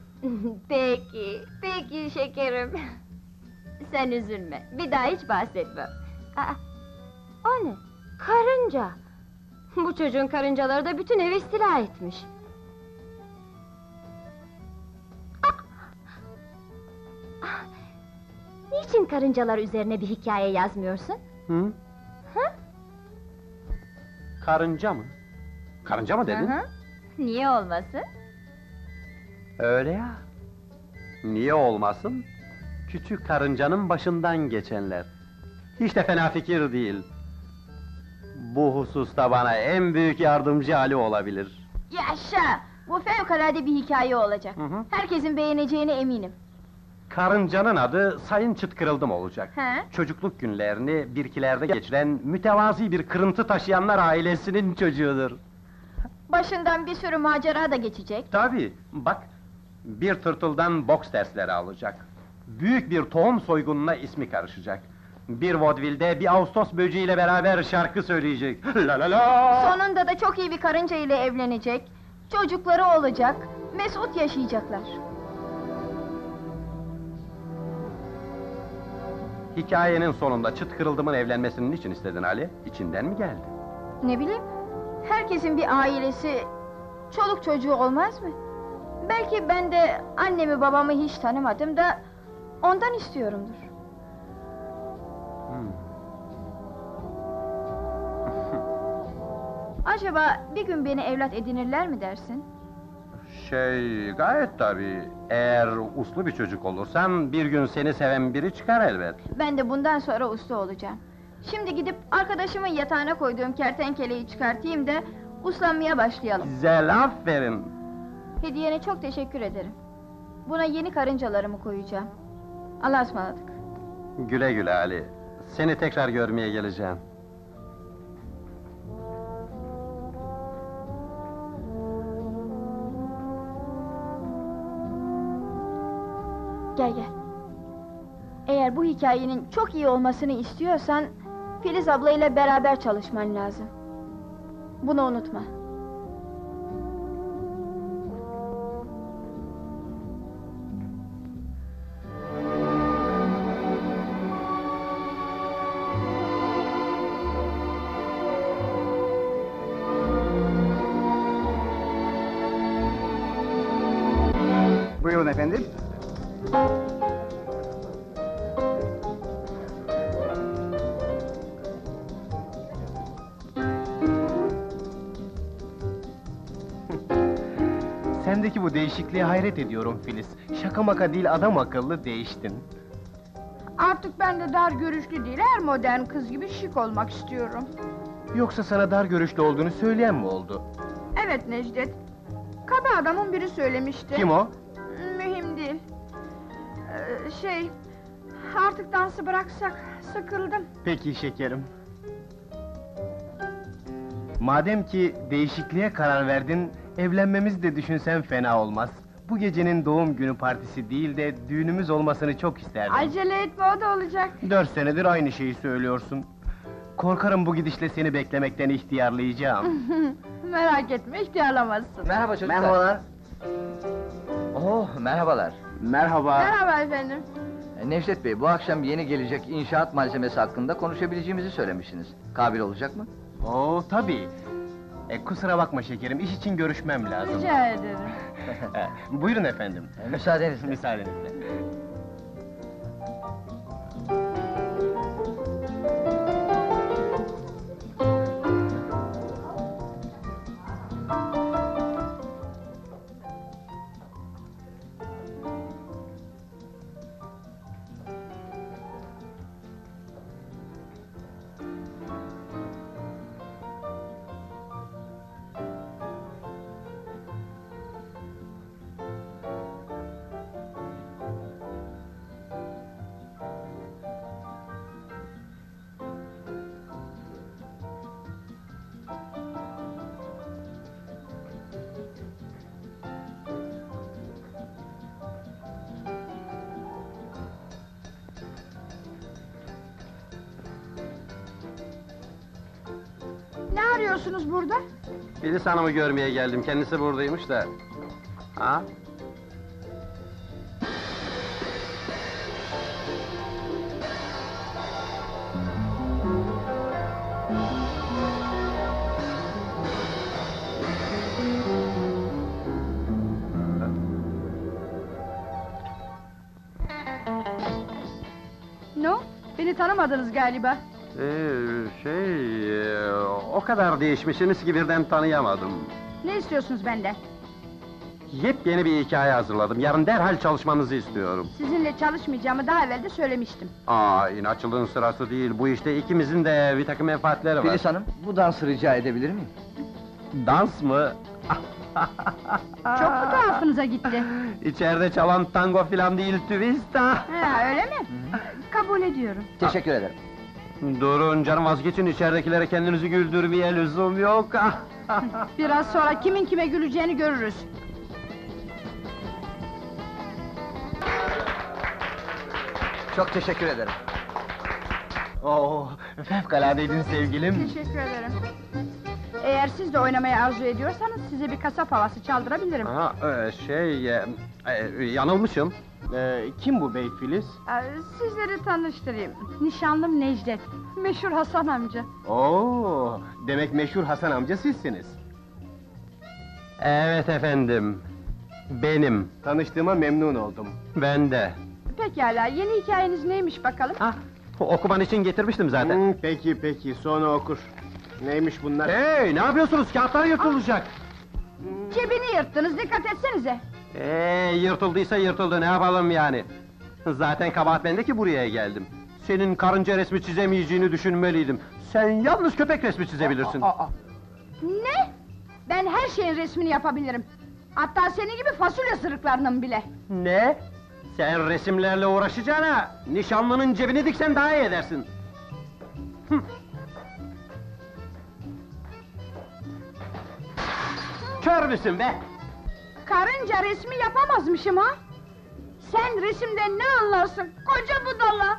Speaker 4: Peki şekerim. Sen üzülme, bir daha hiç bahsetmem. Aa, o ne? Karınca! Bu çocuğun karıncaları da bütün evi istila etmiş. Niçin karıncalar üzerine bir hikaye yazmıyorsun?
Speaker 6: Hı?
Speaker 4: Hı?
Speaker 6: Karınca mı? Karınca mı dedin?
Speaker 4: Hı hı. Niye olmasın?
Speaker 6: Öyle ya. Niye olmasın? Küçük karıncanın başından geçenler. Hiç de fena fikir değil. Bu hususta bana en büyük yardımcı Ali olabilir.
Speaker 9: Yaşa! Bu fevkalade bir hikaye olacak.
Speaker 6: Hı hı.
Speaker 9: Herkesin beğeneceğine eminim.
Speaker 6: Karıncanın adı Sayın Çıt Kırıldım olacak.
Speaker 9: He?
Speaker 6: Çocukluk günlerini birkilerde geçiren mütevazi bir kırıntı taşıyanlar ailesinin çocuğudur.
Speaker 9: Başından bir sürü macera da geçecek.
Speaker 6: Tabii, bak, bir tırtıldan boks dersleri alacak. Büyük bir tohum soygununa ismi karışacak. Bir vodvilde bir Ağustos böceğiyle beraber şarkı söyleyecek. La la la!
Speaker 9: Sonunda da çok iyi bir karınca ile evlenecek. Çocukları olacak. Mesut yaşayacaklar.
Speaker 6: Hikayenin sonunda Çıt Kırıldım'ın evlenmesinin için istedin Ali? İçinden mi geldi?
Speaker 9: Ne bileyim, herkesin bir ailesi, çoluk çocuğu olmaz mı? Belki ben de annemi babamı hiç tanımadım da ondan istiyorumdur. Acaba bir gün beni evlat edinirler mi dersin?
Speaker 6: Gayet tabii. Eğer uslu bir çocuk olursan bir gün seni seven biri çıkar elbet.
Speaker 9: Ben de bundan sonra uslu olacağım. Şimdi gidip arkadaşımın yatağına koyduğum kertenkeleyi çıkartayım da uslanmaya başlayalım.
Speaker 6: Güzel, aferin.
Speaker 9: Hediyene çok teşekkür ederim. Buna yeni karıncalarımı koyacağım. Allah'a ısmarladık.
Speaker 6: Güle güle Ali. Seni tekrar görmeye geleceğim.
Speaker 9: Gel gel. Eğer bu hikayenin çok iyi olmasını istiyorsan Filiz ablayla beraber çalışman lazım. Bunu unutma.
Speaker 1: Buyurun efendim.
Speaker 3: Sendeki bu değişikliğe hayret ediyorum Filiz. Şaka maka değil, adam akıllı değiştin.
Speaker 8: Artık ben de dar görüşlü değil, her modern kız gibi şık olmak istiyorum.
Speaker 3: Yoksa sana dar görüşlü olduğunu söyleyen mi oldu?
Speaker 8: Evet Necdet, kaba adamın biri söylemişti.
Speaker 3: Kim o?
Speaker 8: Mühim değil. Artık dansı bıraksak, sıkıldım.
Speaker 3: Peki şekerim. Madem ki değişikliğe karar verdin, evlenmemizi de düşünsen fena olmaz. Bu gecenin doğum günü partisi değil de düğünümüz olmasını çok isterdim.
Speaker 8: Acele etme, o da olacak.
Speaker 3: 4 senedir aynı şeyi söylüyorsun. Korkarım bu gidişle seni beklemekten ihtiyarlayacağım.
Speaker 8: Merak etme, ihtiyarlamazsın.
Speaker 10: Merhaba çocuklar.
Speaker 1: Merhabalar.
Speaker 10: Oh, merhabalar.
Speaker 1: Merhaba.
Speaker 8: Merhaba efendim.
Speaker 10: Nevzat Bey, bu akşam yeni gelecek inşaat malzemesi hakkında konuşabileceğimizi söylemişsiniz. Kabil olacak mı?
Speaker 3: Oo tabii. Kusura bakma şekerim, iş için görüşmem lazım.
Speaker 8: Rica ederim.
Speaker 3: Buyurun efendim.
Speaker 10: Müsaadenizle.
Speaker 3: Müsaadenizle.
Speaker 8: Ne arıyorsunuz burada?
Speaker 6: Filiz Hanım'ı görmeye geldim, kendisi buradaymış da. Ha?
Speaker 8: Ne o? Beni tanımadınız galiba.
Speaker 6: O kadar değişmişsiniz ki birden tanıyamadım.
Speaker 8: Ne istiyorsunuz benden?
Speaker 6: Yepyeni bir hikaye hazırladım, yarın derhal çalışmanızı istiyorum.
Speaker 8: Sizinle çalışmayacağımı daha evvel de söylemiştim.
Speaker 6: İnatçılığın sırası değil, bu işte ikimizin de bir takım menfaatleri var.
Speaker 10: Filiz Hanım, bu dansı rica edebilir miyim?
Speaker 6: Dans mı?
Speaker 8: Çok mu tuhafınıza gitti?
Speaker 6: İçeride çalan tango filan değil, twist ha!
Speaker 8: Ha, öyle mi? Kabul ediyorum.
Speaker 10: Teşekkür ederim.
Speaker 6: Durun canım, vazgeçin, içeridekilere kendinizi güldürmeye lüzum yok.
Speaker 8: Biraz sonra kimin kime güleceğini görürüz.
Speaker 10: Çok teşekkür ederim.
Speaker 3: Oo, fevkaladeydin sevgilim.
Speaker 8: Teşekkür ederim. Eğer siz de oynamayı arzu ediyorsanız size bir kasap havası çaldırabilirim.
Speaker 6: Yanılmışım.
Speaker 3: Kim bu bey Filiz?
Speaker 8: Sizleri tanıştırayım. Nişanlım Necdet. Meşhur Hasan amca.
Speaker 3: Oo, demek meşhur Hasan amca sizsiniz.
Speaker 6: Evet efendim, benim,
Speaker 3: Tanıştığıma memnun oldum.
Speaker 6: ben de.
Speaker 8: Pekala, yeni hikayeniz neymiş bakalım?
Speaker 6: Okuman için getirmiştim zaten.
Speaker 3: Peki, sonra okur. Neymiş bunlar?
Speaker 6: Hey, ne yapıyorsunuz? Kağıtlar yırtılacak.
Speaker 8: Cebini yırttınız, dikkat etsenize.
Speaker 6: Yırtıldıysa yırtıldı, ne yapalım yani? Zaten kabahat bende ki buraya geldim. Senin karınca resmi çizemeyeceğini düşünmeliydim. Sen yalnız köpek resmi çizebilirsin.
Speaker 8: Ne? Ben her şeyin resmini yapabilirim. Hatta senin gibi fasulye sırıklarının bile.
Speaker 6: Ne? Sen resimlerle uğraşacağına, nişanlının cebini diksen daha iyi edersin. Kör müsün be?
Speaker 8: Karınca resmi yapamazmışım ha? Sen resimden ne anlarsın, koca budala?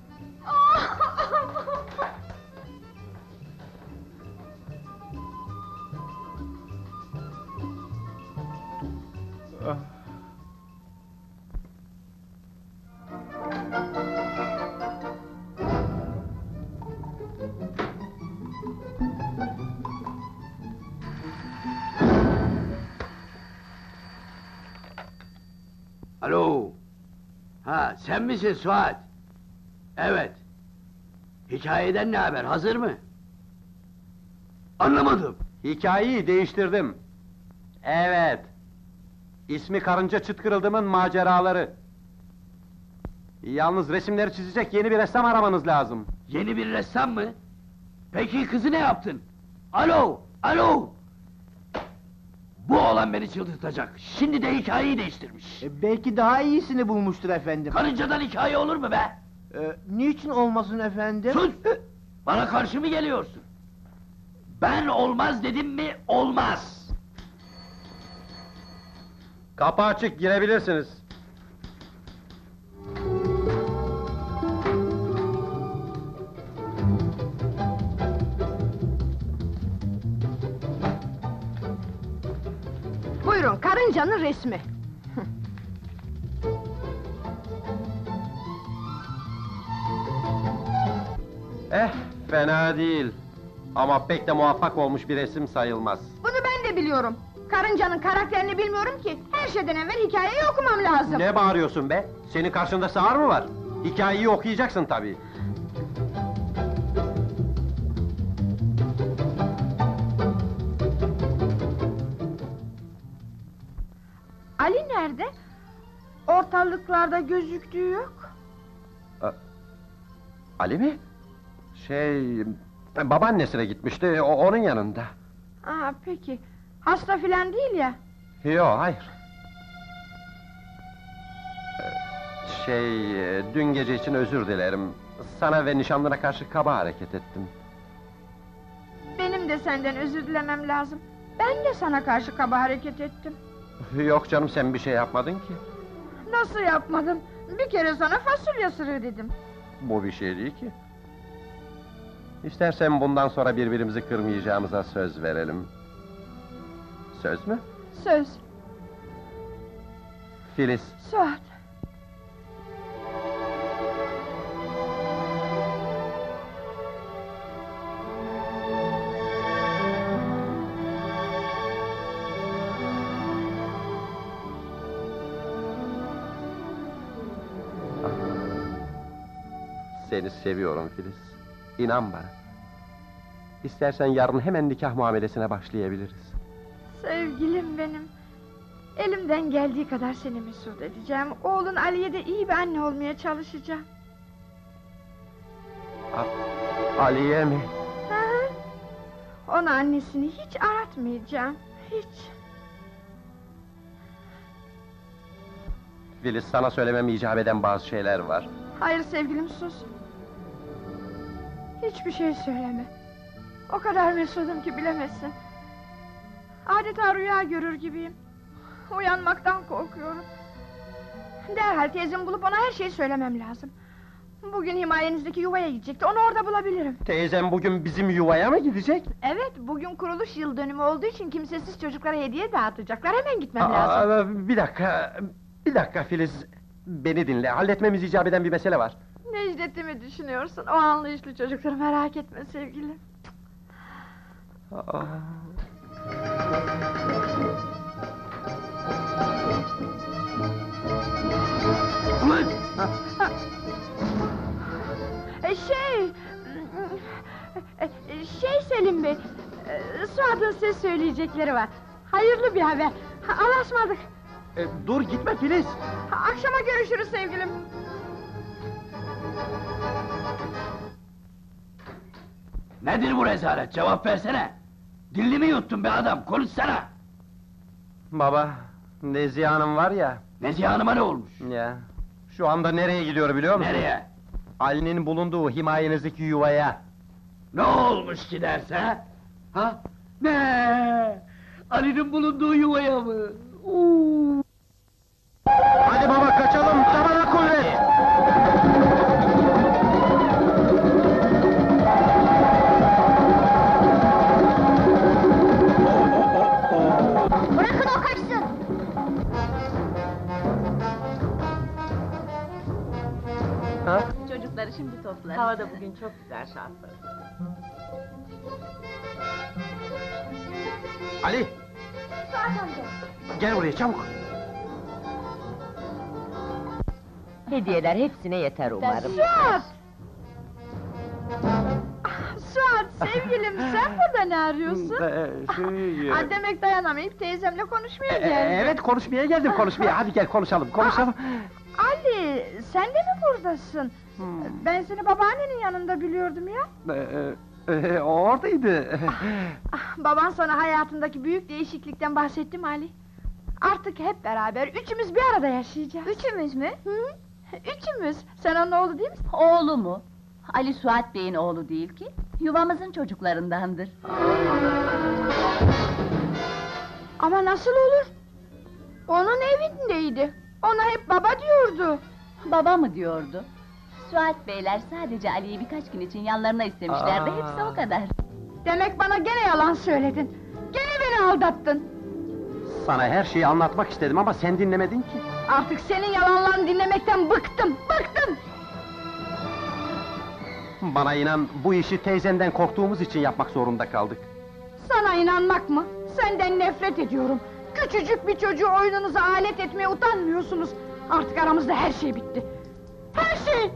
Speaker 2: Alo! Ha, sen misin Suat? Evet. Hikayeden ne haber, hazır mı? Anlamadım.
Speaker 6: Hikayeyi değiştirdim. Evet. İsmi Karınca Çıtkırıldım'ın maceraları. Yalnız resimleri çizecek yeni bir ressam aramanız lazım.
Speaker 2: Yeni bir ressam mı? Peki kızı ne yaptın? Alo! Alo! Bu oğlan beni çıldırtacak. Şimdi de hikayeyi değiştirmiş.
Speaker 1: Belki daha iyisini bulmuştur efendim.
Speaker 2: Karıncadan hikaye olur mu be?
Speaker 1: Niçin olmasın efendim?
Speaker 2: Sus! Bana karşı mı geliyorsun? Ben olmaz dedim mi, olmaz!
Speaker 6: Kapı açık, girebilirsiniz.
Speaker 8: Buyurun, karıncanın resmi.
Speaker 6: Fena değil. Ama pek de muvaffak olmuş bir resim sayılmaz.
Speaker 8: Bunu ben de biliyorum. Karıncanın karakterini bilmiyorum ki. Her şeyden evvel hikayeyi okumam lazım.
Speaker 6: Ne bağırıyorsun be? Senin karşında sağır mı var? Hikayeyi okuyacaksın tabii.
Speaker 8: Ali nerede? Ortalıklarda gözüktüğü yok.
Speaker 6: Ali mi? Babaannesine gitmişti, onun yanında.
Speaker 8: Aa, peki. Hasta filan değil ya.
Speaker 6: Yok, hayır. Dün gece için özür dilerim. Sana ve nişanlına karşı kaba hareket ettim.
Speaker 8: Benim de senden özür dilemem lazım. Ben de sana karşı kaba hareket ettim.
Speaker 6: Yok canım, sen bir şey yapmadın ki.
Speaker 8: Nasıl yapmadım? Bir kere sana fasulye sırığı dedim.
Speaker 6: Bu bir şey değil ki. İstersen bundan sonra birbirimizi kırmayacağımıza söz verelim. Söz mü?
Speaker 8: Söz.
Speaker 6: Filiz,
Speaker 8: Suat.
Speaker 6: seni seviyorum Filiz. İnan bana. İstersen yarın hemen nikah muamelesine başlayabiliriz.
Speaker 8: Sevgilim benim. Elimden geldiği kadar seni mesut edeceğim. Oğlun Ali'ye de iyi bir anne olmaya çalışacağım.
Speaker 6: Aliye mi?
Speaker 8: Hı hı. Ona annesini hiç aratmayacağım. Hiç.
Speaker 6: Filiz, sana söylemem icap eden bazı şeyler var.
Speaker 8: Hayır sevgilim, sus. Hiçbir şey söyleme. O kadar mesudum ki bilemezsin. Adeta rüya görür gibiyim. Uyanmaktan korkuyorum. Derhal teyzemi bulup ona her şeyi söylemem lazım. Bugün himayenizdeki yuvaya gidecekti, onu orada bulabilirim.
Speaker 6: Teyzem bugün bizim yuvaya mı gidecek?
Speaker 8: Evet, bugün kuruluş yıl dönümü olduğu için kimsesiz çocuklara hediye dağıtacaklar, hemen gitmem lazım.
Speaker 6: Bir dakika Filiz, beni dinle, halletmemiz icap eden bir mesele var.
Speaker 8: Necdet'i düşünüyorsun? O anlayışlı çocukları merak etme sevgilim. Selim Bey, Suat'ın size söyleyecekleri var. Hayırlı bir haber. Anlaşmadık.
Speaker 6: Dur gitme Filiz.
Speaker 8: Akşama görüşürüz sevgilim.
Speaker 2: Nedir bu rezalet? Cevap versene! Dilini mi yuttun be adam? Konuşsana!
Speaker 6: Baba, Nezihe Hanım var ya...
Speaker 2: Nezihe Hanım'a ne olmuş?
Speaker 6: Ya, şu anda nereye gidiyor biliyor musun?
Speaker 2: Nereye?
Speaker 6: Ali'nin bulunduğu himayenizdeki yuvaya.
Speaker 2: Ne olmuş giderse? Ha? Ne? Ali'nin bulunduğu yuvaya mı?
Speaker 6: Hadi baba kaçalım, tabana kuvvet!
Speaker 9: Bırakın o kaçsın!
Speaker 6: Ha?
Speaker 5: Çocukları şimdi toplarız. Hava da bugün çok güzel şanslı.
Speaker 6: Ali!
Speaker 9: Suat amca!
Speaker 6: Gel buraya çabuk!
Speaker 5: Hediyeler hepsine yeter umarım.
Speaker 8: Suat! Suat sevgilim, sen burada ne arıyorsun? Demek dayanamayıp teyzemle konuşmaya geldin.
Speaker 6: Evet, konuşmaya geldim, konuşmaya. Hadi gel konuşalım, konuşalım.
Speaker 8: Ali, sen de mi buradasın? Ben seni babaannenin yanında biliyordum ya.
Speaker 6: Oradaydı.
Speaker 8: Baban sana hayatındaki büyük değişiklikten bahsetti mi Ali? Artık hep beraber, üçümüz bir arada yaşayacağız.
Speaker 9: Üçümüz mü?
Speaker 8: Hı? Üçümüz. Sen onun oğlu değil misin?
Speaker 11: Oğlu mu? Ali Suat Bey'in oğlu değil ki, yuvamızın çocuklarındandır.
Speaker 8: Ama nasıl olur? Onun evi evindeydi. Ona hep baba diyordu.
Speaker 11: Baba mı diyordu? Suat beyler sadece Ali'yi birkaç gün için yanlarına istemişlerdi, hepsi o kadar.
Speaker 8: Demek bana gene yalan söyledin. Gene beni aldattın.
Speaker 6: Sana her şeyi anlatmak istedim ama sen dinlemedin ki.
Speaker 8: Artık senin yalanlarını dinlemekten bıktım, bıktım!
Speaker 6: Bana inan, bu işi teyzenden korktuğumuz için yapmak zorunda kaldık.
Speaker 8: Sana inanmak mı? Senden nefret ediyorum. Küçücük bir çocuğu oyununuza alet etmeye utanmıyorsunuz. Artık aramızda her şey bitti. Her şey!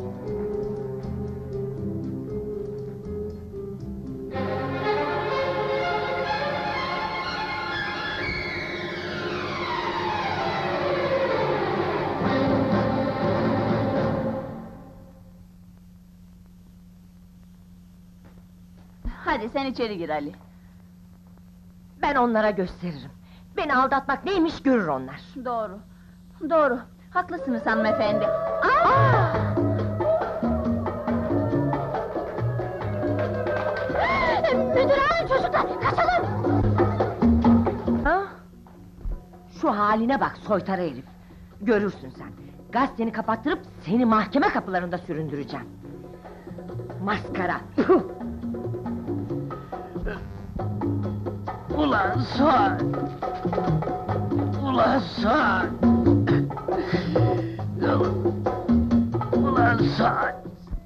Speaker 11: Hadi sen içeri gir Ali.
Speaker 5: Ben onlara gösteririm. Beni aldatmak neymiş görür onlar.
Speaker 11: Doğru, doğru. Haklısınız hanımefendi.
Speaker 8: Müdür hanım, çocuklar, kaçalım!
Speaker 5: Ha? Şu haline bak soytarı herif. Görürsün sen. Gazeteni kapattırıp seni mahkeme kapılarında süründüreceğim. Maskara! Puh!
Speaker 2: Ulan Suat! Ulan Suat! Ulan Suat!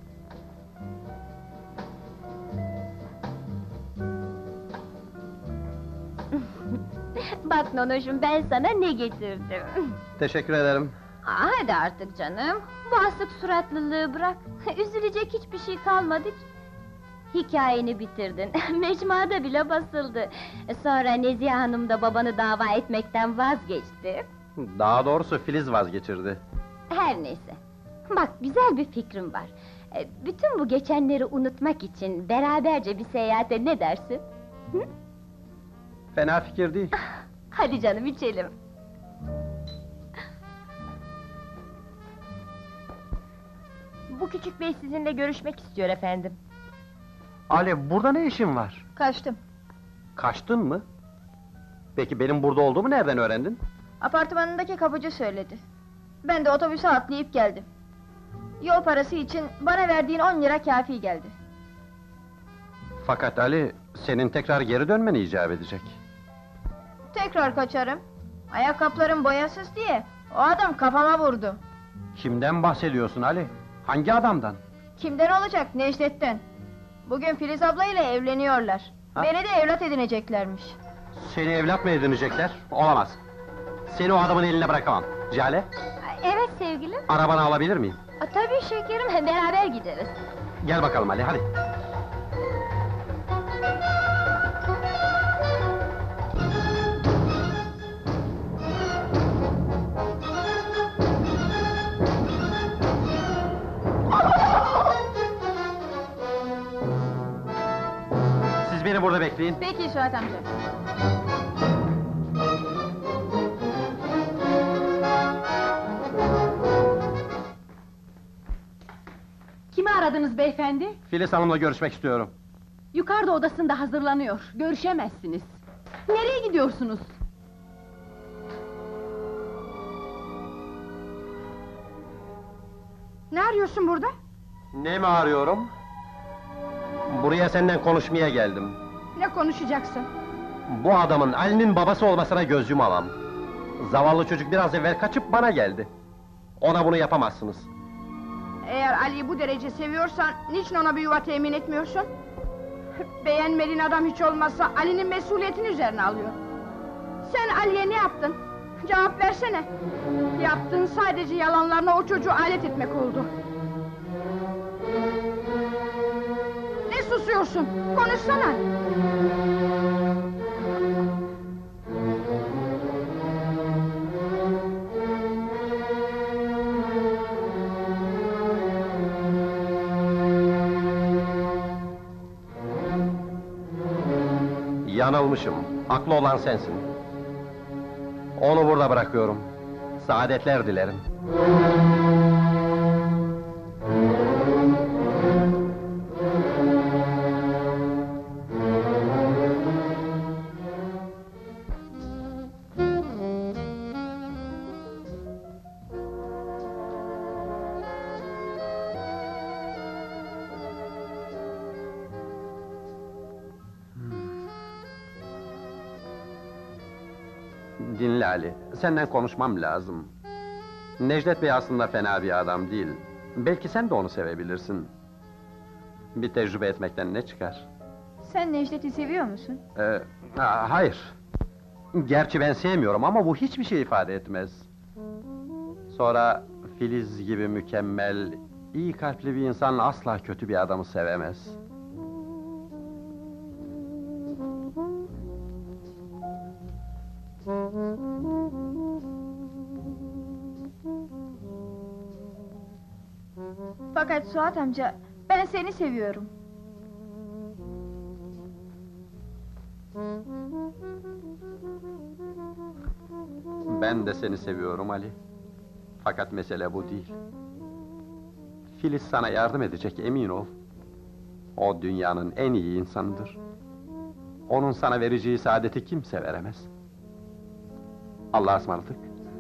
Speaker 4: Bak Nonoşum, ben sana ne getirdim.
Speaker 6: Teşekkür ederim.
Speaker 4: Hadi artık canım, bu asık suratlılığı bırak. Üzülecek hiçbir şey kalmadı ki. Hikayeni bitirdin, mecmuada bile basıldı. Sonra Nezihe Hanım da babanı dava etmekten vazgeçti.
Speaker 6: Daha doğrusu Filiz vazgeçirdi.
Speaker 4: Her neyse, bak güzel bir fikrim var. Bütün bu geçenleri unutmak için beraberce bir seyahate ne dersin?
Speaker 6: Fena fikir değil.
Speaker 4: Hadi canım, içelim.
Speaker 5: Bu küçük bey sizinle görüşmek istiyor efendim.
Speaker 6: Ali, burada ne işin var?
Speaker 9: Kaçtım.
Speaker 6: Kaçtın mı? Peki benim burada olduğumu nereden öğrendin?
Speaker 9: Apartmanındaki kapıcı söyledi. Ben de otobüse atlayıp geldim. Yol parası için bana verdiğin 10 lira kafi geldi.
Speaker 6: Fakat Ali, senin tekrar geri dönmeni icap edecek.
Speaker 9: Tekrar kaçarım. Ayakkabılarım boyasız diye. O adam kafama vurdu.
Speaker 6: Kimden bahsediyorsun Ali? Hangi adamdan?
Speaker 9: Kimden olacak? Necdet'ten. Bugün Filiz ablayla evleniyorlar.
Speaker 6: Ha?
Speaker 9: Beni de evlat edineceklermiş.
Speaker 6: Seni evlat mı edinecekler? Olamaz. Seni o adamın eline bırakamam. Jale,
Speaker 4: Evet sevgilim.
Speaker 6: arabanı alabilir miyim?
Speaker 4: Tabii şekerim, beraber gideriz.
Speaker 6: Gel bakalım Ali, hadi. Siz beni burada bekleyin.
Speaker 9: Peki Suat amca.
Speaker 11: Kimi aradınız beyefendi?
Speaker 6: Filiz Hanım'la görüşmek istiyorum.
Speaker 11: Yukarıda odasında hazırlanıyor, görüşemezsiniz. Nereye gidiyorsunuz?
Speaker 8: Ne arıyorsun burada?
Speaker 6: Ne mi arıyorum? Buraya senden konuşmaya geldim.
Speaker 8: Ne konuşacaksın?
Speaker 6: Bu adamın Ali'nin babası olmasına göz yumamam. Zavallı çocuk biraz evvel kaçıp bana geldi. Ona bunu yapamazsınız.
Speaker 8: Eğer Ali'yi bu derece seviyorsan, niçin ona bir yuva temin etmiyorsun? Beğenmediğin adam hiç olmazsa Ali'nin mesuliyetini üzerine alıyor. Sen Ali'ye ne yaptın? Cevap versene! Yaptığın sadece yalanlarına o çocuğu alet etmek oldu. Ne susuyorsun? Konuşsana!
Speaker 6: Yanılmışım. Haklı olan sensin. Onu burada bırakıyorum. Saadetler dilerim. Dinle Ali, senden konuşmam lazım. Necdet Bey aslında fena bir adam değil. Belki sen de onu sevebilirsin. Bir tecrübe etmekten ne çıkar?
Speaker 9: Sen Necdet'i seviyor musun?
Speaker 6: Hayır. Gerçi ben sevmiyorum ama bu hiçbir şey ifade etmez. Sonra Filiz gibi mükemmel, iyi kalpli bir insan asla kötü bir adamı sevemez.
Speaker 9: Fakat Suat amca, ben seni seviyorum.
Speaker 6: Ben de seni seviyorum Ali. Fakat mesele bu değil. Filiz sana yardım edecek, emin ol. O dünyanın en iyi insanıdır. Onun sana vereceği saadeti kimse veremez. Allah'a ısmarladık.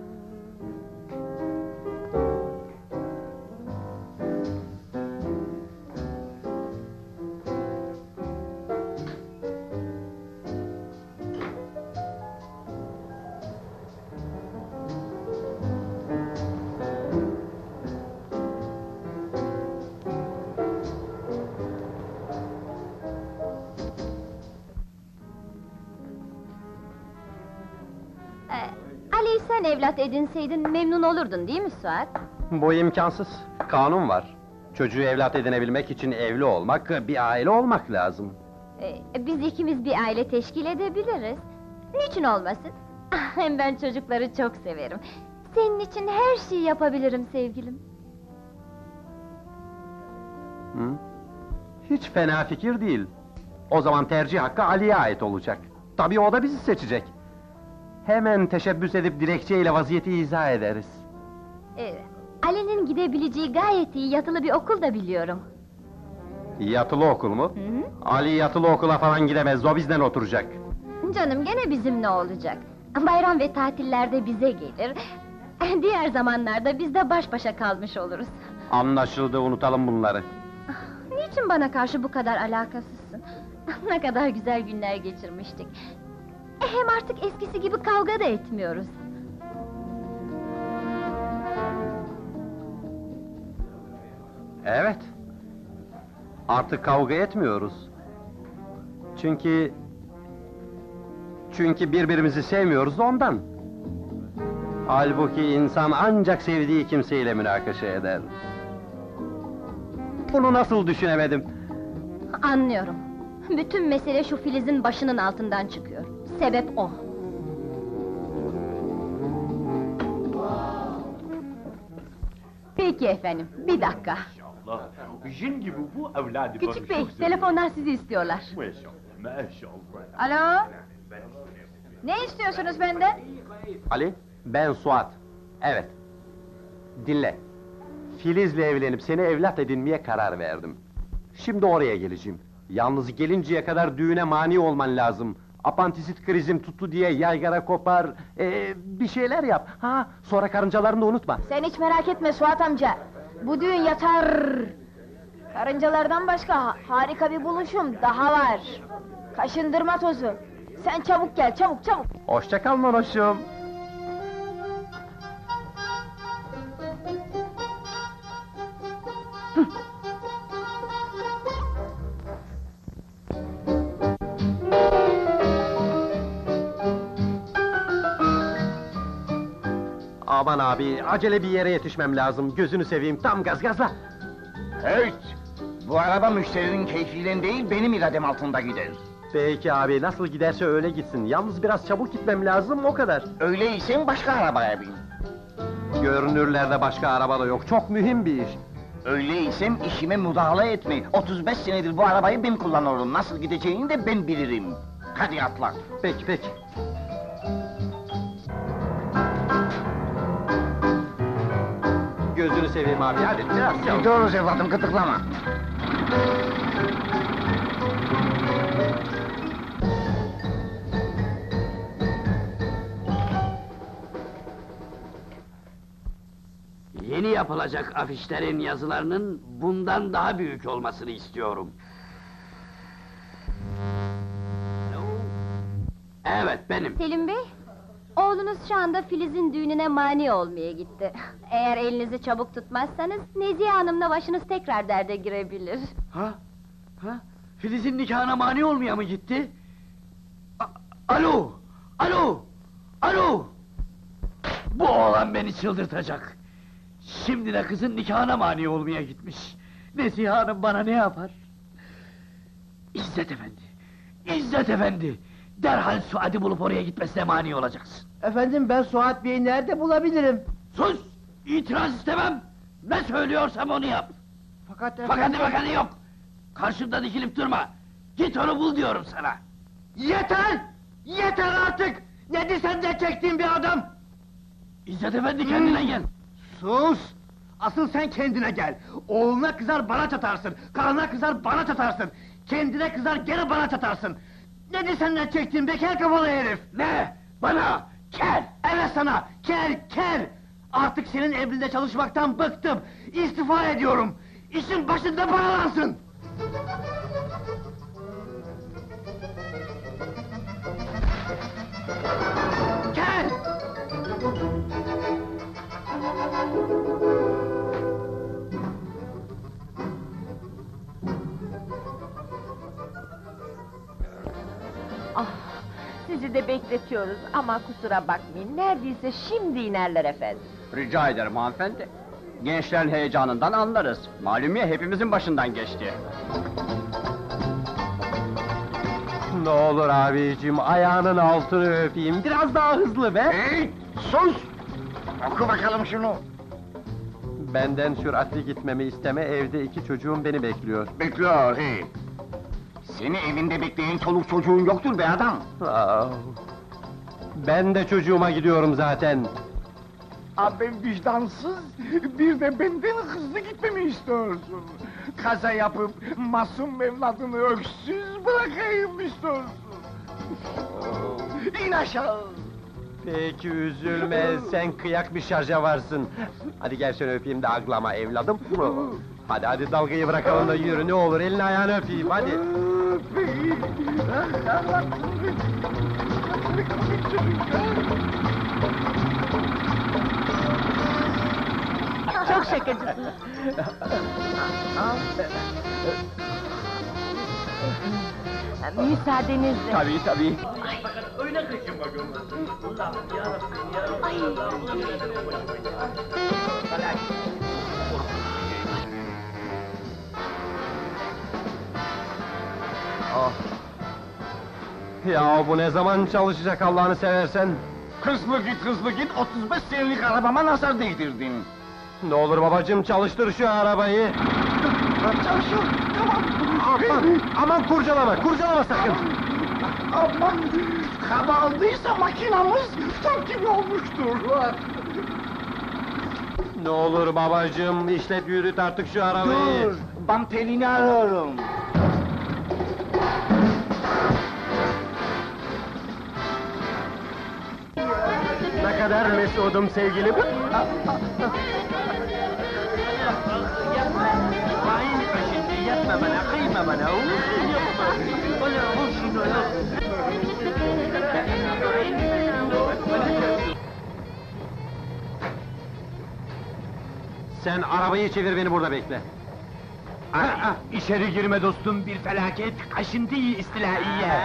Speaker 4: Ali'yi sen evlat edinseydin memnun olurdun değil mi Suat?
Speaker 6: Bu imkansız. Kanun var. Çocuğu evlat edinebilmek için evli olmak, bir aile olmak lazım.
Speaker 4: Biz ikimiz bir aile teşkil edebiliriz. Niçin olmasın? Hem ben çocukları çok severim. Senin için her şeyi yapabilirim sevgilim.
Speaker 6: Hı? Hiç fena fikir değil. O zaman tercih hakkı Ali'ye ait olacak. Tabii o da bizi seçecek. Hemen teşebbüs edip dilekçeyle vaziyeti izah ederiz.
Speaker 4: Ali'nin gidebileceği gayet iyi yatılı bir okul da biliyorum.
Speaker 6: Yatılı okul mu? Ali yatılı okula falan gidemez, o bizden oturacak.
Speaker 4: Canım gene bizimle olacak. Bayram ve tatillerde bize gelir. Diğer zamanlarda biz de baş başa kalmış oluruz.
Speaker 6: Anlaşıldı, unutalım bunları.
Speaker 4: Niçin bana karşı bu kadar alakasızsın? Ne kadar güzel günler geçirmiştik. Hem artık eskisi gibi kavga da etmiyoruz.
Speaker 6: Evet. Artık kavga etmiyoruz. Çünkü birbirimizi sevmiyoruz da ondan. Halbuki insan ancak sevdiği kimseyle münakaşa eder. Bunu nasıl düşünemedim?
Speaker 4: Anlıyorum. Bütün mesele şu Filiz'in başının altından çıkıyor. Sebep o.
Speaker 11: Peki efendim, bir dakika.
Speaker 12: Jin gibi bu evladı.
Speaker 11: Küçük bey, telefonlar sizi istiyorlar.
Speaker 9: Alo? Ne istiyorsunuz benden?
Speaker 6: Ali, ben Suat. Evet. Dinle. Filiz'le evlenip seni evlat edinmeye karar verdim. Şimdi oraya geleceğim. Yalnız gelinceye kadar düğüne mani olman lazım. Apantisit krizim tuttu diye yaygara kopar, bir şeyler yap. Sonra karıncalarını da unutma.
Speaker 9: Sen hiç merak etme Suat amca. Bu düğün yatar. Karıncalardan başka harika bir buluşum daha var. Kaşındırma tozu. Sen çabuk gel, çabuk çabuk.
Speaker 6: Hoşça kal Nonoş'um. Aman abi, acele bir yere yetişmem lazım. Gözünü seveyim, tam gaz gazla.
Speaker 7: Evet! Bu araba müşterinin keyfiyle değil, benim iradem altında gider.
Speaker 6: Peki abi, nasıl giderse öyle gitsin. Yalnız biraz çabuk gitmem lazım, o kadar.
Speaker 7: Öyleyse başka arabaya bin.
Speaker 6: Görünürlerde başka araba da yok, çok mühim bir iş.
Speaker 7: Öyleyse işime müdahale etme. 35 senedir bu arabayı ben kullanıyorum. Nasıl gideceğini de ben bilirim. Hadi atla.
Speaker 6: Peki, peki. Gözünü seveyim abi, hadi biraz çabuk.
Speaker 7: Gidiyoruz evladım, gıdıklama.
Speaker 2: Yeni yapılacak afişlerin yazılarının bundan daha büyük olmasını istiyorum. Evet, benim.
Speaker 4: Selim Bey, Oğlunuz şu anda Filiz'in düğününe mani olmaya gitti. Eğer elinizi çabuk tutmazsanız, Nezihe Hanım'la başınız tekrar derde girebilir.
Speaker 2: Ha? Filiz'in nikahına mani olmaya mı gitti? Alo! Alo! Alo! Bu oğlan beni çıldırtacak. Şimdi de kızın nikahına mani olmaya gitmiş. Nezihe Hanım bana ne yapar? İzzet Efendi! İzzet Efendi! Derhal Suat'ı bulup oraya gitmesine mani olacaksın.
Speaker 1: Efendim ben Suat Bey'i nerede bulabilirim?
Speaker 2: Sus! İtiraz istemem! Ne söylüyorsam onu yap!
Speaker 1: Fakat
Speaker 2: Fakanı yok! Karşımda dikilip durma! Git onu bul diyorum sana!
Speaker 1: Yeter! Yeter artık! Nedir sende çektiğin bir adam?
Speaker 2: İzzet Efendi kendine gel!
Speaker 1: Sus! Asıl sen kendine gel! Oğluna kızar bana çatarsın! Karına kızar bana çatarsın! Kendine kızar gene bana çatarsın! Nedir senden çektiğin bekar kafalı herif?
Speaker 2: Ne? Bana! Kel!
Speaker 1: Evet sana! Kel! Artık senin emrinde çalışmaktan bıktım! İstifa ediyorum! İşin başında paralansın! Kel!
Speaker 5: Ah, sizi de bekletiyoruz ama kusura bakmayın, neredeyse şimdi inerler efendim.
Speaker 13: Rica ederim hanımefendi. Gençlerin heyecanından anlarız. Malum ya hepimizin başından geçti.
Speaker 6: Ne olur abicim, ayağının altını öpeyim, biraz daha hızlı be!
Speaker 7: Hey, sus! Oku bakalım şunu.
Speaker 6: Benden süratli gitmemi isteme, evde 2 çocuğum beni bekliyor.
Speaker 7: Bekliyor, hey! Seni evinde bekleyen çoluk çocuğun yoktur be adam!
Speaker 6: Ah, ben de çocuğuma gidiyorum zaten.
Speaker 14: Abi vicdansız, bir de benden hızlı gitmemi istiyorsun. Kaza yapıp masum evladını öksüz bırakayım istiyorsun. İn aşağı!
Speaker 6: Peki üzülme, sen kıyak bir şarja varsın. Hadi gel seni öpeyim de aglama evladım. Hadi dalgayı bırakalım da yürü, ne olur elini ayağını öpeyim, hadi.
Speaker 5: Çok şakacısınız. Müsaadenizle.
Speaker 13: Tabii.
Speaker 12: Öyle kaçın bakalım. Allah'ım yarabbim ya.
Speaker 6: Ah! Ya bu ne zaman çalışacak Allah'ını seversen?
Speaker 7: Hızlı git, 35 senelik arabama nazar değdirdin!
Speaker 6: Ne olur babacığım, çalıştır şu arabayı!
Speaker 7: Çalışıyor, tamam!
Speaker 6: Aman kurcalama sakın!
Speaker 14: Aman! Hava aldıysa makinamız top gibi olmuştur.
Speaker 6: Ne olur babacığım, işlet yürüt artık şu arabayı!
Speaker 7: Dur! Bamperini arıyorum!
Speaker 6: Ne kadar mesudum sevgilim!
Speaker 12: Hain peşinde yatma bana, kıyma bana. Yapma. Bana vur şunu ya.
Speaker 6: Sen arabayı çevir, beni burada bekle.
Speaker 12: İçeri girme dostum, bir felaket, kaşıntıyı istilaiye.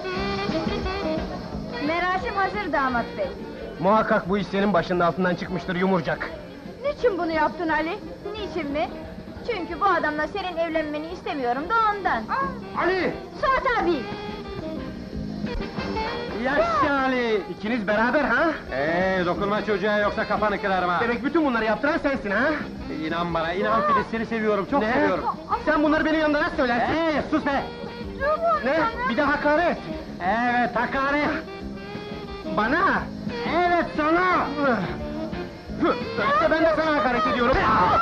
Speaker 9: Merasim hazır damat bey.
Speaker 6: Muhakkak bu iş senin başının altından çıkmıştır yumurcak.
Speaker 9: Niçin bunu yaptın Ali? Niçin mi? Çünkü bu adamla senin evlenmeni istemiyorum da ondan.
Speaker 6: Ali!
Speaker 9: Suat abi!
Speaker 6: Yaşa Ali! İkiniz beraber ha? Dokunma çocuğa, yoksa kafanı kırarım ha! Demek bütün bunları yaptıran sensin ha? İnan bana, inan Filiz, seni seviyorum, çok seviyorum! Sen bunları benim yanımda nasıl söylersin? Sus be! Ne? Bir de hakaret! Evet, hakaret! Bana! Evet, sana! İşte ben de sana hakaret ediyorum!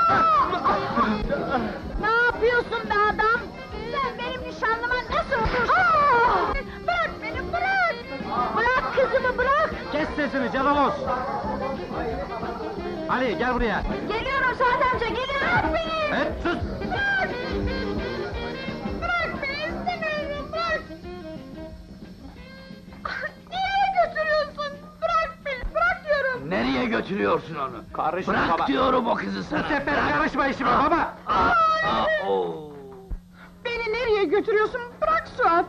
Speaker 9: Ne yapıyorsun be adam? Sen benim nişanlıma nasıl otursun? Bırak beni, bırak! Bırak kızımı, bırak!
Speaker 6: Kes sesini, canalos! Ali, gel buraya!
Speaker 9: Geliyorum Suat amca, geliyorum! Bırak beni!
Speaker 6: Evet, sus!
Speaker 9: Bırak! Bırak beni, istemiyorum, bırak! Nereye götürüyorsun? Bırak
Speaker 2: Nereye götürüyorsun onu?
Speaker 3: Karışma
Speaker 2: Bırak
Speaker 3: baba.
Speaker 2: diyorum o kızı sana!
Speaker 3: Bu sefer
Speaker 2: Bırak!
Speaker 3: karışma işime baba!
Speaker 2: Oo.
Speaker 8: Beni nereye götürüyorsun? Bırak Suat!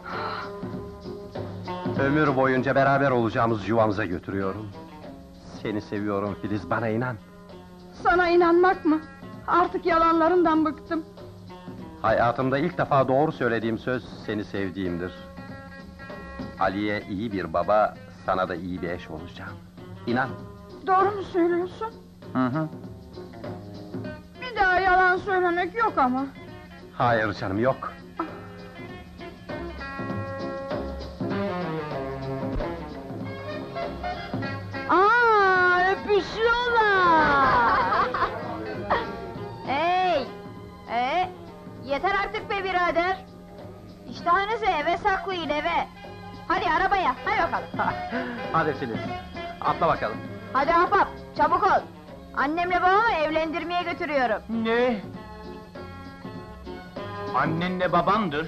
Speaker 6: Ömür boyunca beraber olacağımız yuvamıza götürüyorum. Seni seviyorum Filiz, bana inan.
Speaker 8: Sana inanmak mı? Artık yalanlarından bıktım.
Speaker 6: Hayatımda ilk defa doğru söylediğim söz, seni sevdiğimdir. Ali'ye iyi bir baba, sana da iyi bir eş olacağım. İnan.
Speaker 8: Doğru mu söylüyorsun?
Speaker 6: Hı hı.
Speaker 8: Bir daha yalan söylemek yok ama.
Speaker 6: Hayır canım, yok.
Speaker 5: Aa, öpüşüyorlar!
Speaker 9: Hey! Yeter artık be birader! İştahınızı eve saklayın eve! Hadi arabaya, hadi bakalım!
Speaker 6: Hadi Filiz, atla bakalım.
Speaker 9: Hadi ahbap, çabuk ol! Annemle babamı evlendirmeye götürüyorum!
Speaker 12: Ne? Annenle babandır.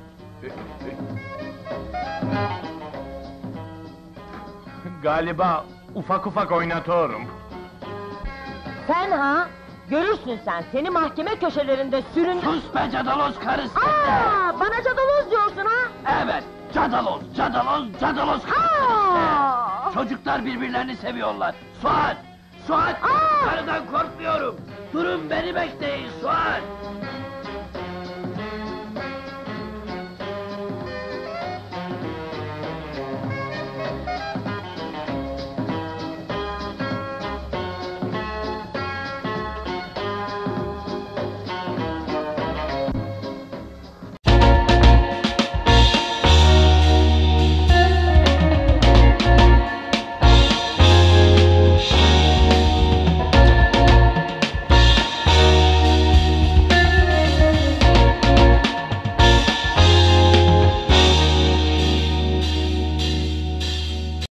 Speaker 12: Galiba ufak ufak oynatıyorum.
Speaker 5: Sen ha? Görürsün sen, seni mahkeme köşelerinde sürün...
Speaker 2: Sus be cadaloz karı sen de!
Speaker 5: Aa, bana cadaloz diyorsun ha?
Speaker 2: Evet, cadaloz, cadaloz, cadaloz karı! Çocuklar birbirlerini seviyorlar. Suat! Suat! Karıdan korkmuyorum! Durun beni bekleyin, Suat!